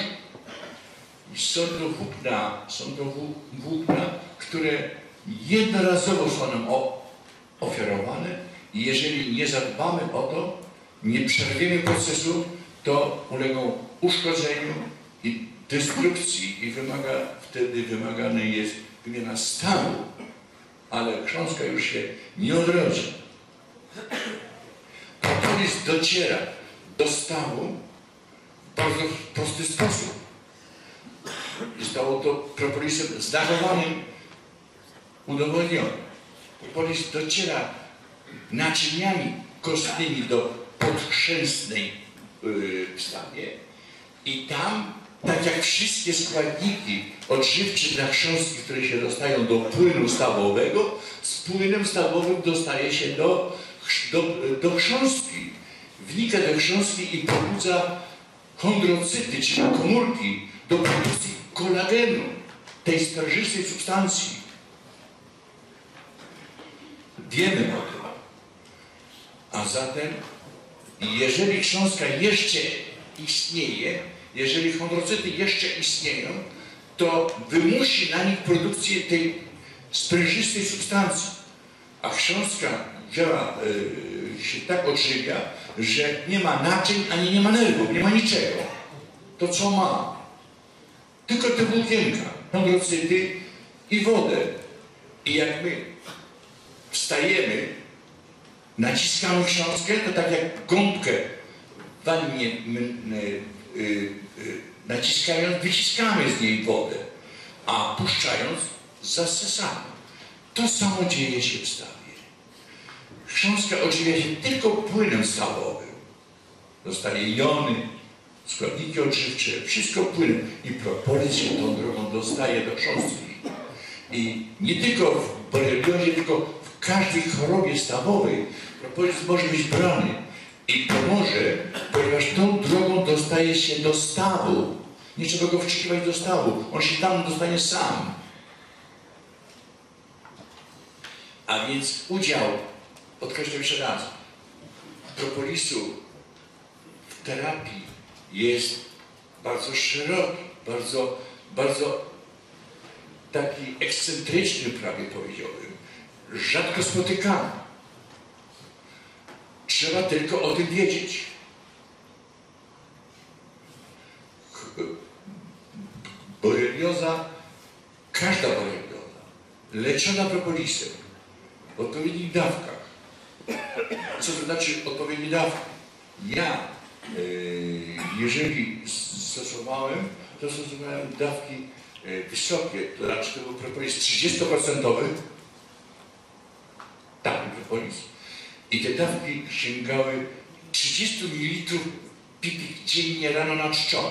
Są to włókna, są to włókna, które jednorazowo są nam ofiarowane i jeżeli nie zadbamy o to, nie przerwiemy procesu, to ulegą uszkodzeniu i destrukcji i wymaga, wtedy wymagana jest wymiana stawu, ale chrząstka już się nie odrodzi. Propolis dociera do stawu w bardzo prosty sposób. Zostało to propolisem zdachowanym udowodnione. Propolis dociera naczyniami kostnymi do podchrzęstnej yy, w stawie i tam, tak jak wszystkie składniki odżywcze dla chrząstki, które się dostają do płynu stawowego, z płynem stawowym dostaje się do, do, do chrząstki. Wnika do chrząstki i pobudza chondrocyty, czyli komórki, do produkcji kolagenu, tej sprężystej substancji. Wiemy o tym. A zatem, jeżeli chrząstka jeszcze istnieje, jeżeli chondrocyty jeszcze istnieją, to wymusi na nich produkcję tej sprężystej substancji. A chrząstka działa, yy, się tak odżywia, że nie ma naczyń, ani nie ma nerwów, nie ma niczego. To co ma? Tylko te włókienka, chondrocyty i wodę. I jak my wstajemy, naciskamy książkę, to tak jak gąbkę w wannie my, y, y, y, naciskając, wyciskamy z niej wodę, a puszczając, zasysamy. To samo dzieje się w stawie. Chrząstka odżywia się tylko płynem stawowym. Dostaje jony, składniki odżywcze, wszystko płynem. I propolis się tą drogą dostaje do chrząstki. I nie tylko w boreliozie, tylko w każdej chorobie stawowej propolis może być brany i pomoże, ponieważ tą drogą dostaje się do stawu. Nie trzeba go wczekiwać do stawu. On się tam dostanie sam. A więc udział, podkreślam jeszcze raz, propolisu w terapii jest bardzo szeroki, bardzo, bardzo taki ekscentryczny, prawie powiedziałbym, rzadko spotykany. Trzeba tylko o tym wiedzieć. Borelioza, każda borelioza, leczona propolisem w odpowiednich dawkach. Co to znaczy odpowiednie dawki? Ja, yy, jeżeli stosowałem, to stosowałem dawki yy, wysokie, to znaczy to był propolis trzydziestoprocentowy, taki propolis. I te dawki sięgały trzydzieści mililitrów pipik dziennie rano na czczo.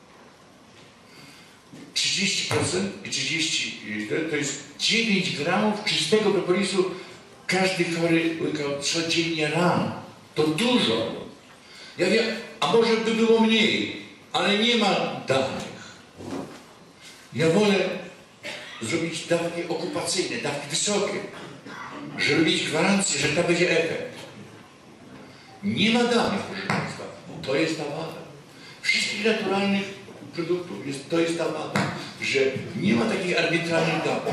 trzydzieści procent i trzydzieści to jest dziewięć gramów czystego propolisu każdy chory łykał codziennie rano. To dużo. Ja wiem, a może by było mniej, ale nie ma danych. Ja wolę zrobić dawki okupacyjne, dawki wysokie, żeby mieć gwarancję, że to będzie efekt. Nie ma danych, proszę Państwa. To jest ta wada. Wszystkich naturalnych produktów jest, to jest ta wada, że nie ma takich arbitralnych dawek.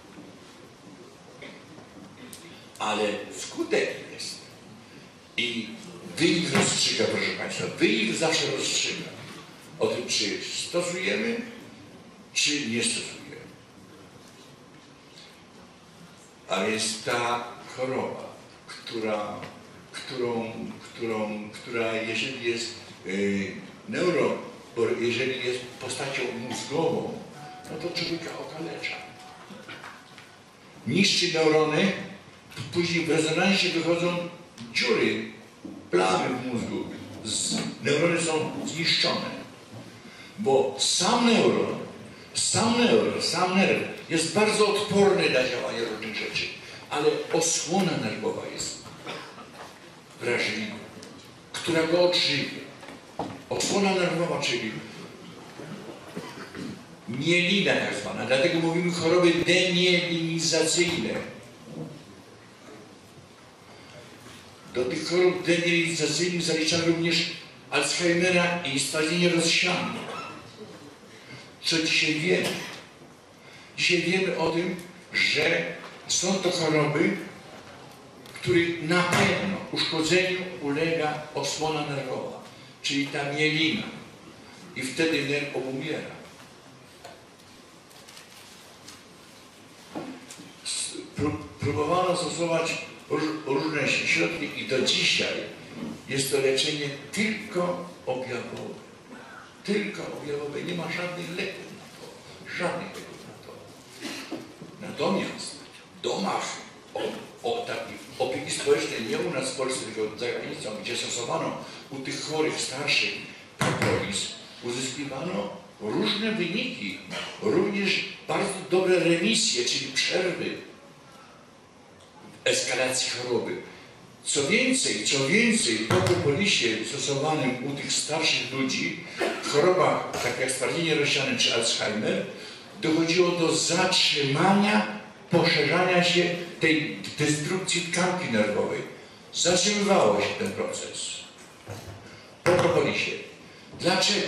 Ale skutek jest. I wynik rozstrzyga, proszę Państwa. Wynik zawsze rozstrzyga o tym, czy stosujemy, czy nie stosujemy. A jest ta choroba, która, którą, którą, która jeżeli jest yy, neuro, bo jeżeli jest postacią mózgową, no to człowieka okalecza. Niszczy neurony, później w rezonansie wychodzą dziury, plamy w mózgu. Z, neurony są zniszczone. Bo sam neuron, sam neuron, sam nerw jest bardzo odporny na działanie różnych rzeczy, ale osłona nerwowa jest wrażliwa, która go odżywia. Osłona nerwowa, czyli mielina tak zwana, dlatego mówimy choroby demielinizacyjne. Do tych chorób demielinizacyjnych zaliczamy również Alzheimera i stwardnienie rozsiane. Co dzisiaj wiemy? Dzisiaj wiemy o tym, że są to choroby, których na pewno uszkodzeniu ulega osłona nerwowa, czyli ta mielina. I wtedy nerw obumiera. Próbowano stosować różne środki i do dzisiaj jest to leczenie tylko objawowe. Tylko objawowe. Nie ma żadnych leków na to. Żadnych leków na to. Natomiast w domach o, o takiej opieki społecznej, nie u nas w Polsce, tylko za granicą, gdzie stosowano u tych chorych, starszych propolis, uzyskiwano różne wyniki. Również bardzo dobre remisje, czyli przerwy w eskalacji choroby. Co więcej, co więcej, po propolisie stosowanym u tych starszych ludzi w chorobach, tak jak stwardnienie rozsiane czy Alzheimer, dochodziło do zatrzymania poszerzania się tej destrukcji tkanki nerwowej. Zatrzymywało się ten proces po propolisie. Dlaczego?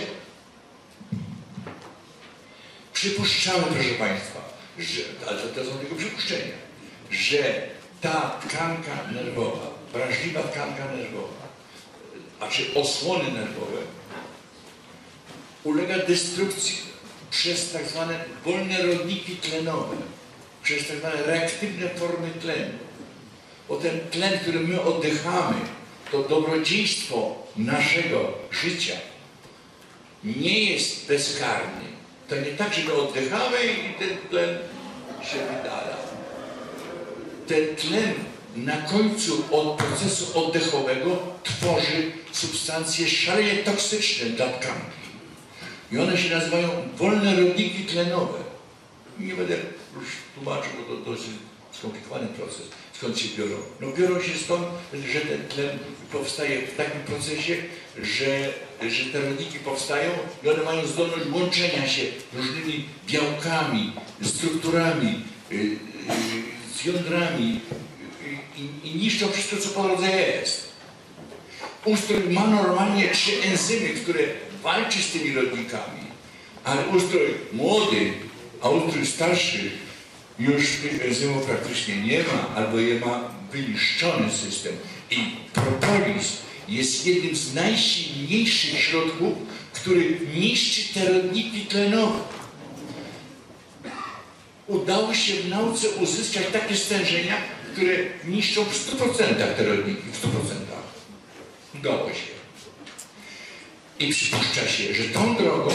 Przypuszczamy, proszę Państwa, że, ale to są tylko przypuszczenia, że ta tkanka nerwowa, wrażliwa tkanka nerwowa, a czy osłony nerwowe, ulega destrukcji przez tak zwane wolne rodniki tlenowe, przez tak zwane reaktywne formy tlenu. Bo ten tlen, który my oddychamy, to dobrodziejstwo naszego życia nie jest bezkarny. To nie tak, że my oddychamy i ten tlen się wydala. Ten tlen na końcu od procesu oddechowego tworzy substancje szalenie toksyczne dla tkanki. I one się nazywają wolne rodniki tlenowe. Nie będę już tłumaczył, bo to dosyć skomplikowany proces. Skąd się biorą? No biorą się stąd, że ten tlen powstaje w takim procesie, że, że te rodniki powstają i one mają zdolność łączenia się różnymi białkami, strukturami, yy, yy, z jądrami i, i niszczą wszystko, co po drodze jest. Ustrój ma normalnie trzy enzymy, które walczy z tymi rodnikami, ale ustrój młody, a ustrój starszy już tych enzymów praktycznie nie ma, albo je ma wyniszczony system. I propolis jest jednym z najsilniejszych środków, który niszczy te rodniki tlenowe. Udało się w nauce uzyskać takie stężenia, które niszczą w stu procentach te rodniki, w stu procentach. Udało się. I przypuszcza się, że tą drogą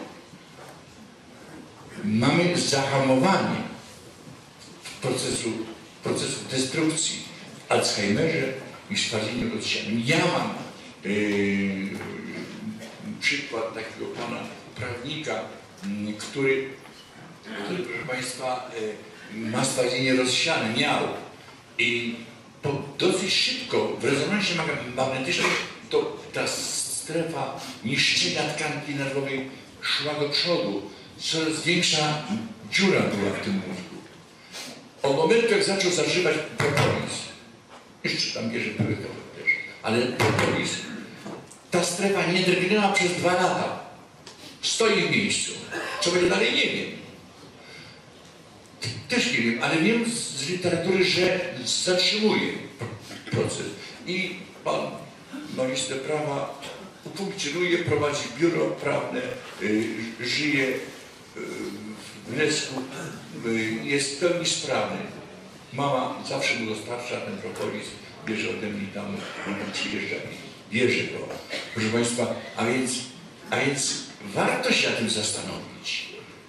mamy zahamowanie procesu, procesu destrukcji w Alzheimerze i spaleniu rozsianym. Ja mam yy, przykład takiego pana prawnika, yy, który, który, proszę państwa, yy, ma spalenie rozsiane, miał. I po, dosyć szybko w rezonansie magnetycznym to ta strefa niszczenia tkanki nerwowej szła do przodu. Coraz większa dziura była w tym mózgu. Od momentu, jak zaczął zażywać propolis, jeszcze tam bierze były to też, ale propolis, ta strefa nie drgnęła przez dwa lata. Stoi w miejscu. Co będzie dalej, nie wiem. Też nie wiem, ale wiem z, z literatury, że zatrzymuje proces. I pan magister prawa funkcjonuje, prowadzi biuro prawne, y, żyje y, w Grecku, y, jest w pełni sprawny. Mama zawsze mu dostarcza ten propolis, bierze ode mnie tam, on tam przyjeżdża i bierze go. Proszę państwa, a więc, a więc warto się na tym zastanowić,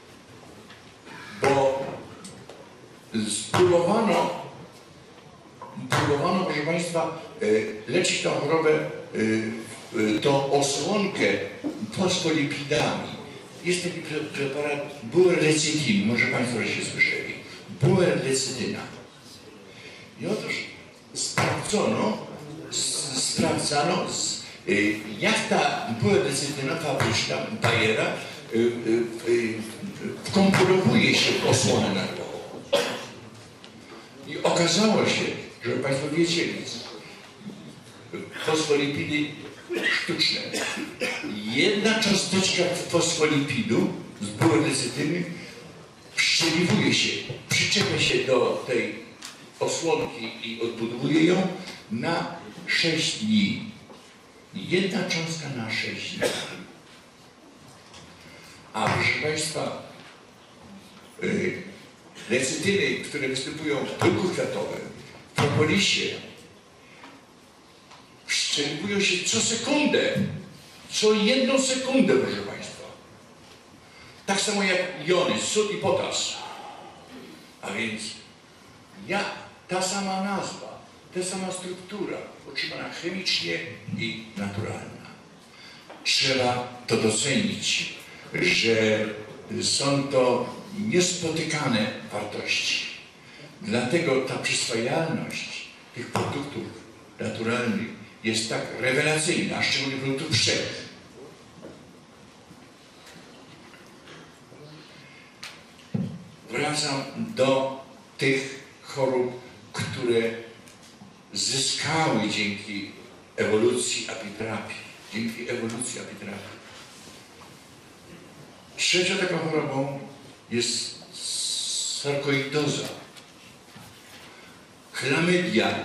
bo spróbowano, próbowano, proszę państwa, leczyć tą chorobę, tą osłonkę fosfolipidami. Jest taki preparat buerlecytin, może państwo się słyszeli. Buerlecytyna. I otóż sprawdzono, sprawdzano, jak ta buerlecytyna fabryczna Bayera wkomponowuje się w osłonę nerwową. I okazało się, że państwo wiedzieli, fosfolipidy sztuczne. Jedna cząsteczka fosfolipidu z buerlecytyny przyczepiwuje się, przyczepia się do tej osłonki i odbudowuje ją na sześć dni. Jedna cząstka na sześć dni. A proszę państwa, yy, lecytyny, które występują w pyłku kwiatowym, w propolisie, przyczepiwują się co sekundę, co jedną sekundę, proszę państwa. Tak samo jak jony, sód i potas. A więc ja, ta sama nazwa, ta sama struktura, otrzymana chemicznie i naturalna. Trzeba to docenić, że są to niespotykane wartości. Dlatego ta przyswajalność tych produktów naturalnych jest tak rewelacyjna, a szczególnie produktów wszelkich. Wracam do tych chorób, które zyskały dzięki ewolucji apiterapii. Dzięki ewolucji apiterapii. Trzecią taką chorobą jest sarkoidoza, chlamydia.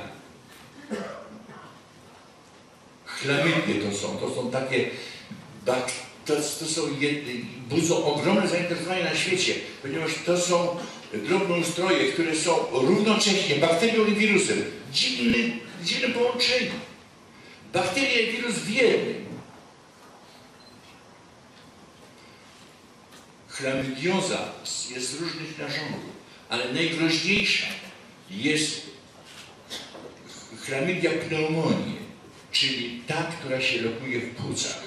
Chlamydie to są, to są takie to, to są jed, budzą ogromne zainteresowanie na świecie, ponieważ to są drobnoustroje, które są równocześnie bakterią i wirusem. Dziwne, dziwne połączenie. Bakteria i wirus w jednym. Chlamydioza jest z różnych narządów, ale najgroźniejsza jest chlamydia pneumoniae, czyli ta, która się lokuje w płucach.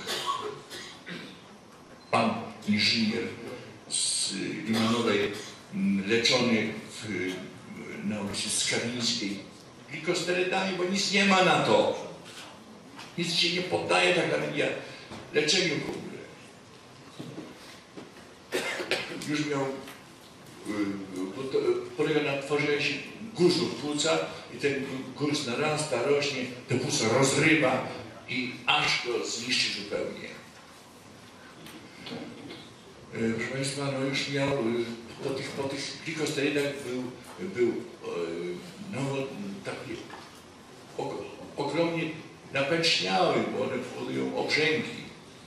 Pan inżynier z Limanowej, leczony w, na ulicy Skawińskiej glikosterydami, bo nic nie ma na to. Nic się nie poddaje tak naprawdę leczeniu w ogóle. Już miał, bo to polega na tworzeniu się guzu w płucach i ten guz narasta, rośnie, to płuca rozrywa i aż go zniszczy zupełnie. Proszę Państwa, no już miał, po tych, po tych glikosterydach był, był no, taki ogromnie napęczniały, bo one powodują obrzęki.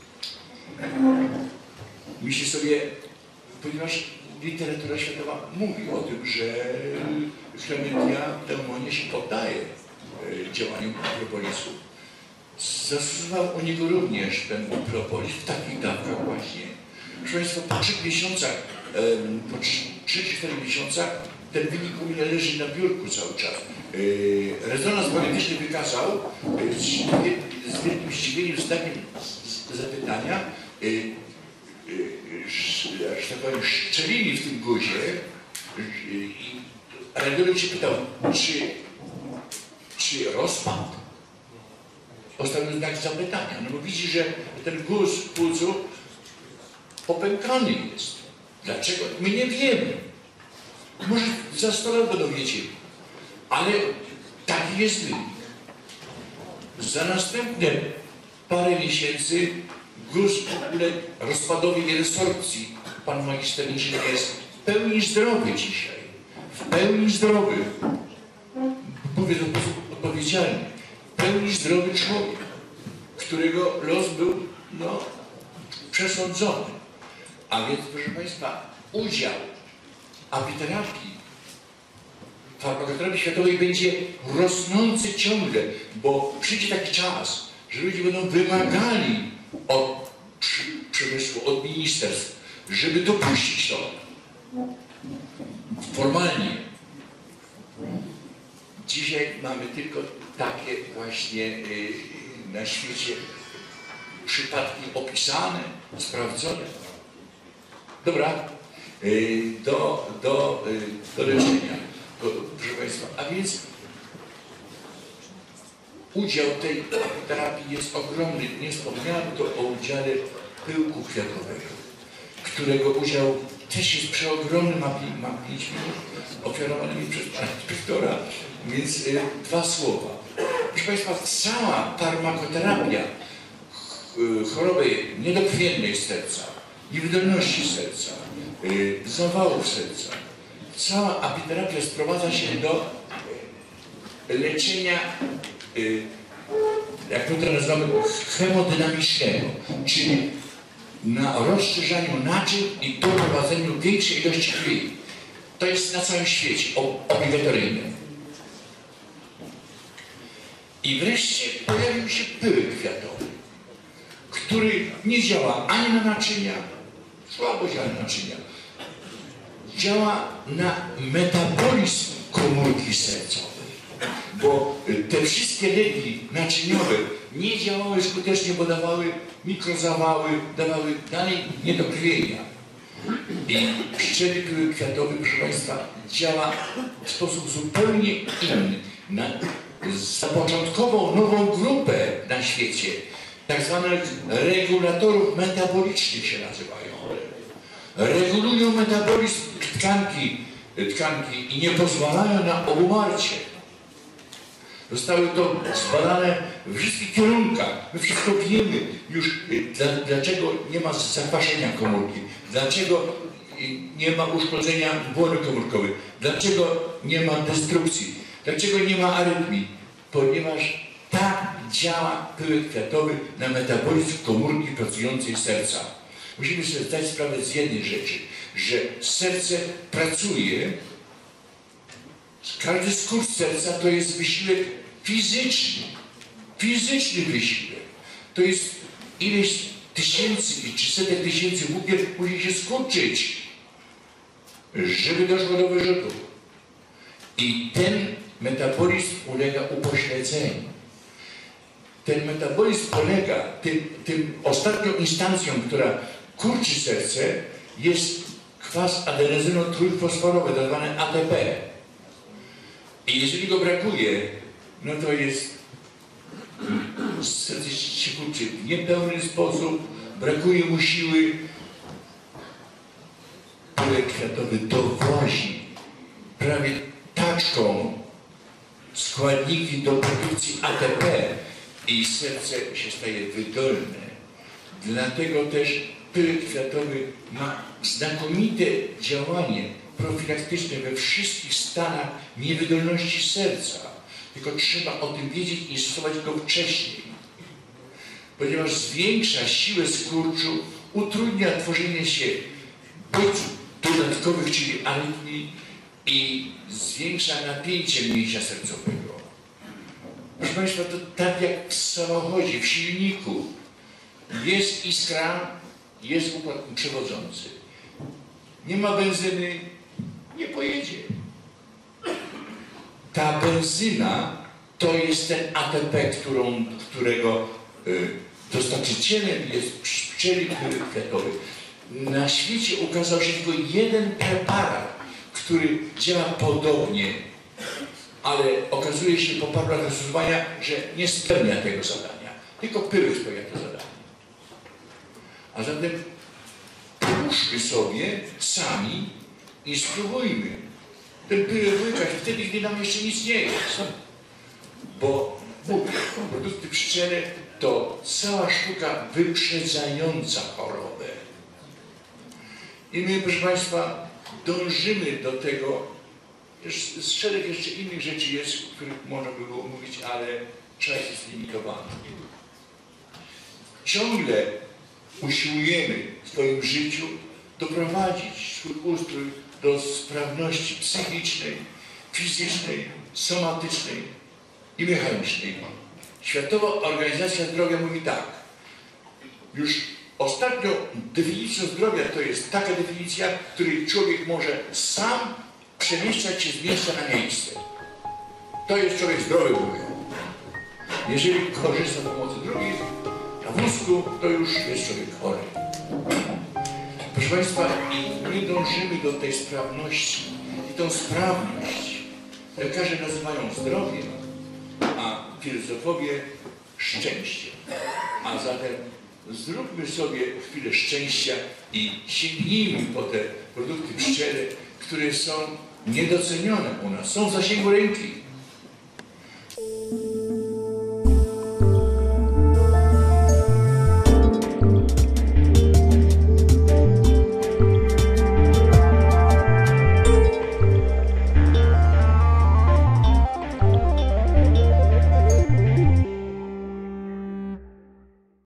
Myśli sobie, ponieważ literatura światowa mówi o tym, że chlamydia pneumonia się poddaje działaniu propolisu. Zastosował u niego również ten propolis w takich dawkach właśnie. Proszę Państwa, po trzech miesiącach, po trzech czterech miesiącach ten wynik u mnie leży na biurku cały czas. Rezonans magnetyczny wykazał z wielkim zdziwieniem znakiem zapytania, że tak powiem, szczeliny w tym guzie. I radiolog się pytał, czy, czy rozpad? Postawił znak zapytania. No bo widzi, że ten guz w płucu popękany jest. Dlaczego? My nie wiemy. Może za sto lat będą wiedzieli. Ale taki jest wynik. Za następne parę miesięcy guz w ogóle rozpadowi i resorpcji. Pan magister inżynier jest w pełni zdrowy dzisiaj. W pełni zdrowy. Mówię to w sposób odpowiedzialny. W pełni zdrowy człowiek, którego los był no, przesądzony. A więc, proszę Państwa, udział apiterapii, farmakoterapii światowej będzie rosnący ciągle, bo przyjdzie taki czas, że ludzie będą wymagali od przemysłu, od ministerstw, żeby dopuścić to formalnie. Dzisiaj mamy tylko takie właśnie na świecie przypadki opisane, sprawdzone. Dobra, do, do, do leczenia, proszę Państwa. A więc udział tej terapii jest ogromny. Nie wspomniałem to o udziale pyłku kwiatowego, którego udział też jest przeogromny, ma pięć minut, ofiarowany mi przez pana inspektora, więc y, dwa słowa. Proszę Państwa, cała farmakoterapia choroby niedokrwiennej serca, niewydolności serca, y, zawałów serca, cała apiterapia sprowadza się do leczenia, y, jak my to nazywamy, hemodynamicznego, czyli na rozszerzaniu naczyń i doprowadzeniu większej ilości krwi. To jest na całym świecie obligatoryjne. I wreszcie pojawił się pyłek kwiatowy, który nie działa ani na naczynia, słabo działa na naczynia, działa na metabolizm komórki sercowej, bo te wszystkie leki naczyniowe nie działały skutecznie, bo dawały mikrozawały, dawały dalej niedokrwienia. I pszczeli pyłek kwiatowy, proszę Państwa, działa w sposób zupełnie inny. Na, zapoczątkował nową grupę na świecie, tak zwanych regulatorów metabolicznych się nazywają. Regulują metabolizm tkanki, tkanki i nie pozwalają na obumarcie. Zostały to zbadane w wszystkich kierunkach. My wszystko wiemy już, dla, dlaczego nie ma zakwaszenia komórki, dlaczego nie ma uszkodzenia błony komórkowej, dlaczego nie ma destrukcji, dlaczego nie ma arytmii, ponieważ ta działa pyłek kwiatowy na metabolizm komórki pracującej serca. Musimy sobie zdać sprawę z jednej rzeczy, że serce pracuje, każdy skurcz serca to jest wysiłek fizyczny, fizyczny wysiłek. To jest ileś tysięcy czy setek tysięcy włókien musi się skurczyć, żeby doszło do wyrzutu. I ten metabolizm ulega upośledzeniu. Ten metabolizm polega, tym, tym ostatnią instancją, która kurczy serce, jest kwas adenozyno-trójfosforowy, tak zwany A T P. I jeżeli go brakuje, no to jest serce się kurczy w niepełny sposób, brakuje mu siły. Pyłek kwiatowy dowozi prawie taczką składniki do produkcji A T P i serce się staje wydolne. Dlatego też pyłek kwiatowy ma znakomite działanie profilaktyczne we wszystkich stanach niewydolności serca. Tylko trzeba o tym wiedzieć i stosować go wcześniej. Ponieważ zwiększa siłę skurczu, utrudnia tworzenie się bodźców dodatkowych, czyli arytmii, i zwiększa napięcie mięśnia sercowego. Proszę Państwa, to tak jak w samochodzie, w silniku. Jest iskra, jest układ przewodzący. Nie ma benzyny, nie pojedzie. Ta benzyna to jest ten A T P, którą, którego y, dostarczycielem jest pszczeli pyłek kwiatowy. Na świecie ukazał się tylko jeden preparat, który działa podobnie, ale okazuje się po paru latach stosowania, że nie spełnia tego zadania. Tylko pyłek spełnia to zadanie. A zatem pomóżmy sobie sami i spróbujmy ten pyłek łykać wtedy, gdy nam jeszcze nic nie jest. Bo mówię, produkty pszczele to cała sztuka wyprzedzająca chorobę. I my, proszę Państwa, dążymy do tego. Z szereg jeszcze innych rzeczy jest, o których można by było mówić, ale czas jest limitowany. Ciągle usiłujemy w swoim życiu doprowadzić swój ustrój do sprawności psychicznej, fizycznej, somatycznej i mechanicznej. Światowa Organizacja Zdrowia mówi tak. Już ostatnią definicją zdrowia to jest taka definicja, w której człowiek może sam przemieszczać się z miejsca na miejsce. To jest człowiek zdrowy, mówię. Jeżeli korzysta z pomocy drugich na wózku, to już jest człowiek chory. Proszę Państwa, i my dążymy do tej sprawności. I tą sprawność lekarze nazywają zdrowiem, a filozofowie szczęściem. A zatem zróbmy sobie chwilę szczęścia i sięgnijmy po te produkty pszczele, które są niedocenione u nas, są w zasięgu ręki.